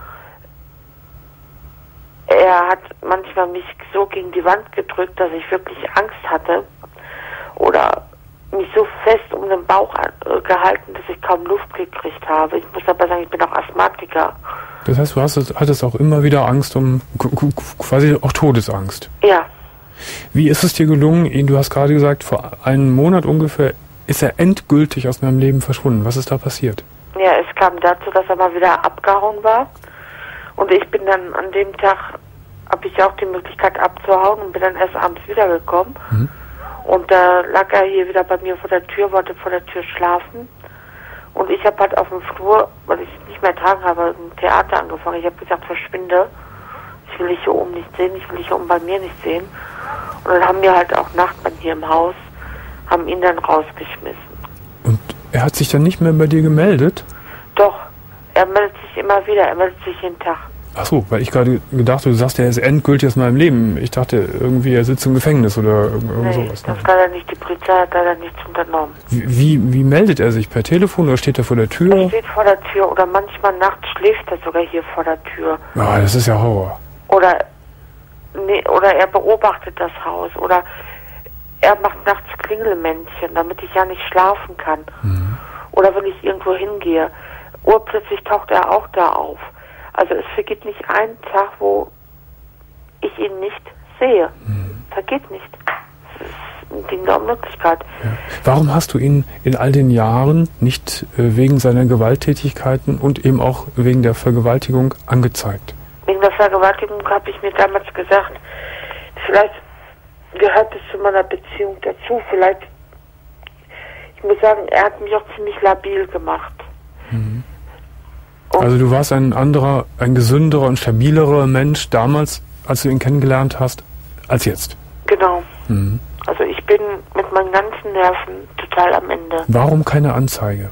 Er hat manchmal mich so gegen die Wand gedrückt, dass ich wirklich Angst hatte. Oder mich so fest um den Bauch äh, gehalten, dass ich kaum Luft gekriegt habe. Ich muss aber sagen, ich bin auch Asthmatiker. Das heißt, du hast, hattest auch immer wieder Angst um, quasi auch Todesangst. Ja. Wie ist es dir gelungen, ihn, du hast gerade gesagt, vor einem Monat ungefähr ist er endgültig aus meinem Leben verschwunden. Was ist da passiert? Ja, es kam dazu, dass er mal wieder abgehauen war. Und ich bin dann an dem Tag, habe ich auch die Möglichkeit abzuhauen und bin dann erst abends wiedergekommen. Mhm. Und da lag er hier wieder bei mir vor der Tür, wollte vor der Tür schlafen. Und ich habe halt auf dem Flur, weil ich nicht mehr tragen habe, ein Theater angefangen. Ich habe gesagt, verschwinde. Ich will dich hier oben nicht sehen, ich will dich hier oben bei mir nicht sehen. Und dann haben mir halt auch Nachbarn hier im Haus, haben ihn dann rausgeschmissen. Und er hat sich dann nicht mehr bei dir gemeldet? Doch, er meldet sich immer wieder, er meldet sich jeden Tag. Ach so, weil ich gerade gedacht habe, du sagst, er ist endgültig aus meinem Leben. Ich dachte irgendwie, er sitzt im Gefängnis oder irgend nee, sowas. Das kann er nicht, die Polizei hat leider nichts unternommen. Wie, wie, wie meldet er sich? Per Telefon oder steht er vor der Tür? Er steht vor der Tür oder manchmal nachts schläft er sogar hier vor der Tür. Ja, das ist ja Horror. Oder, nee, oder er beobachtet das Haus oder er macht nachts Klingelmännchen, damit ich ja nicht schlafen kann. Mhm. Oder wenn ich irgendwo hingehe, urplötzlich taucht er auch da auf. Also es vergeht nicht ein Tag, wo ich ihn nicht sehe. Mhm. Vergeht nicht. Das ist ein Ding der Unmöglichkeit. Ja. Warum hast du ihn in all den Jahren nicht äh, wegen seiner Gewalttätigkeiten und eben auch wegen der Vergewaltigung angezeigt? Wegen der Vergewaltigung habe ich mir damals gesagt, vielleicht gehört es zu meiner Beziehung dazu. Vielleicht, ich muss sagen, er hat mich auch ziemlich labil gemacht. Mhm. Also du warst ein anderer, ein gesünderer und stabilerer Mensch damals, als du ihn kennengelernt hast, als jetzt? Genau. Mhm. Also ich bin mit meinen ganzen Nerven total am Ende. Warum keine Anzeige?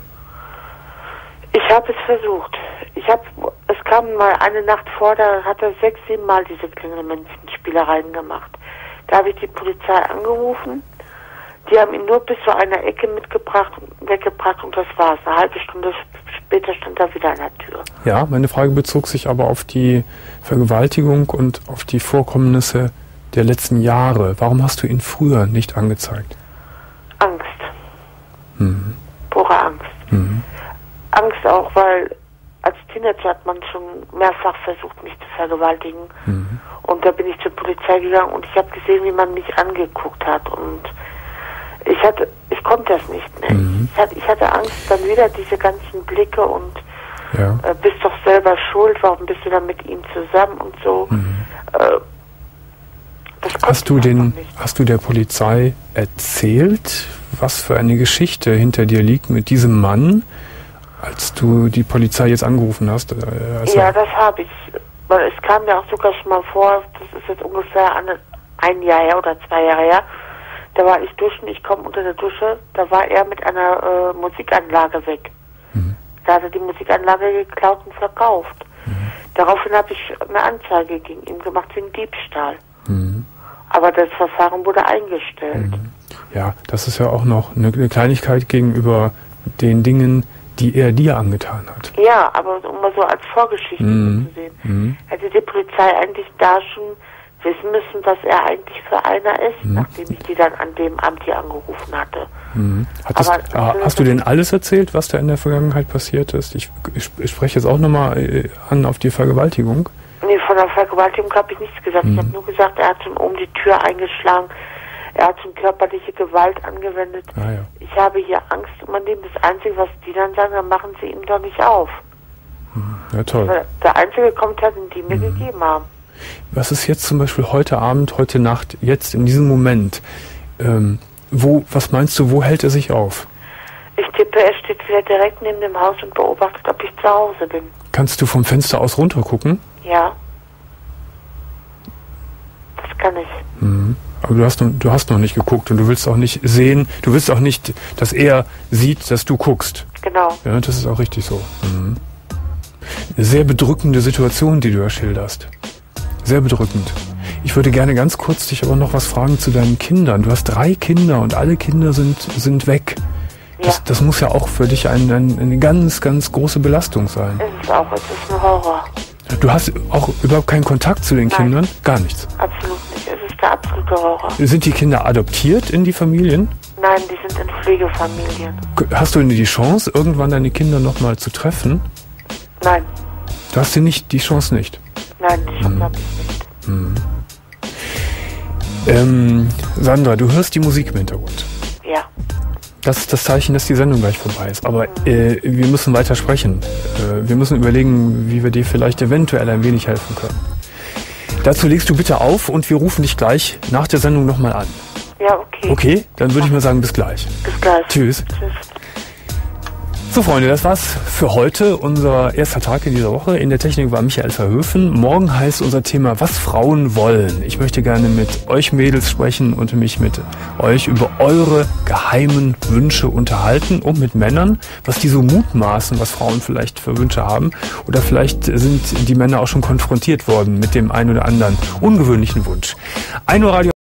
Ich habe es versucht. Ich habe, es kam mal eine Nacht vor, da hat er sechs, sieben Mal diese Klingelmännchen-Spielereien gemacht. Da habe ich die Polizei angerufen. Die haben ihn nur bis zu einer Ecke mitgebracht, weggebracht und das war's. Eine halbe Stunde später stand er wieder an der Tür. Ja, meine Frage bezog sich aber auf die Vergewaltigung und auf die Vorkommnisse der letzten Jahre. Warum hast du ihn früher nicht angezeigt? Angst. Mhm. Pure Angst. Mhm. Angst auch, weil als Teenager hat man schon mehrfach versucht, mich zu vergewaltigen. Mhm. Und da bin ich zur Polizei gegangen und ich habe gesehen, wie man mich angeguckt hat. Und ich hatte, ich konnte das nicht mehr. Mhm. Ich, hatte, ich hatte Angst, dann wieder diese ganzen Blicke und ja. äh, bist doch selber schuld, warum bist du dann mit ihm zusammen und so. Mhm. Äh, das hast du den, hast du der Polizei erzählt, was für eine Geschichte hinter dir liegt mit diesem Mann, als du die Polizei jetzt angerufen hast? Äh, ja, das habe ich. Weil es kam mir auch sogar schon mal vor, das ist jetzt ungefähr eine, ein Jahr her oder zwei Jahre her, da war ich duschen, ich komme unter der Dusche, da war er mit einer äh, Musikanlage weg. Mhm. Da hat er die Musikanlage geklaut und verkauft. Mhm. Daraufhin habe ich eine Anzeige gegen ihn gemacht wegen Diebstahl. Mhm. Aber das Verfahren wurde eingestellt. Mhm. Ja, das ist ja auch noch eine, eine Kleinigkeit gegenüber den Dingen, die er dir angetan hat. Ja, aber um mal so als Vorgeschichte mhm. zu sehen, mhm. hätte die Polizei eigentlich da schon wissen müssen, was er eigentlich für einer ist, mhm. nachdem ich die dann an dem Amt hier angerufen hatte. Mhm. Hattest, Aber, hast du denn alles erzählt, was da in der Vergangenheit passiert ist? Ich, ich, ich spreche jetzt auch nochmal an auf die Vergewaltigung. Nee, von der Vergewaltigung habe ich nichts gesagt. Mhm. Ich habe nur gesagt, er hat schon oben die Tür eingeschlagen, er hat schon körperliche Gewalt angewendet. Ah, ja. Ich habe hier Angst um mein Leben. Das Einzige, was die dann sagen, dann machen sie ihm doch nicht auf. Mhm. Ja, toll. Also der einzige Kommentar, den die mir mhm. gegeben haben. Was ist jetzt zum Beispiel heute Abend, heute Nacht, jetzt in diesem Moment? Ähm, wo, was meinst du, wo hält er sich auf? Ich tippe, er steht wieder direkt neben dem Haus und beobachtet, ob ich zu Hause bin. Kannst du vom Fenster aus runter gucken? Ja. Das kann ich. Mhm. Aber du hast, noch, du hast noch nicht geguckt und du willst auch nicht sehen, du willst auch nicht, dass er sieht, dass du guckst. Genau. Ja, das ist auch richtig so. Mhm. Eine sehr bedrückende Situation, die du da schilderst. Sehr bedrückend. Ich würde gerne ganz kurz dich aber noch was fragen zu deinen Kindern. Du hast drei Kinder und alle Kinder sind, sind weg. Ja. Das, das muss ja auch für dich ein, ein, eine ganz, ganz große Belastung sein. Es ist auch, es ist ein Horror. Du hast auch überhaupt keinen Kontakt zu den Nein. Kindern? Gar nichts? Absolut nicht. Es ist der absolute Horror. Sind die Kinder adoptiert in die Familien? Nein, die sind in Pflegefamilien. Hast du die Chance, irgendwann deine Kinder nochmal zu treffen? Nein. Du hast die, nicht, die Chance nicht? Nein, die Chance hm. habe ich nicht. Hm. Ähm, Sandra, du hörst die Musik im Hintergrund. Ja. Das ist das Zeichen, dass die Sendung gleich vorbei ist. Aber äh, wir müssen weiter sprechen. Äh, wir müssen überlegen, wie wir dir vielleicht eventuell ein wenig helfen können. Dazu legst du bitte auf und wir rufen dich gleich nach der Sendung nochmal an. Ja, okay. Okay, dann würde ich mal sagen, bis gleich. Bis gleich. Tschüss. Tschüss. So Freunde, das war's für heute, unser erster Tag in dieser Woche. In der Technik war Michael Verhöfen. Morgen heißt unser Thema, was Frauen wollen. Ich möchte gerne mit euch Mädels sprechen und mich mit euch über eure geheimen Wünsche unterhalten und mit Männern, was die so mutmaßen, was Frauen vielleicht für Wünsche haben. Oder vielleicht sind die Männer auch schon konfrontiert worden mit dem einen oder anderen ungewöhnlichen Wunsch. ein Uhr Radio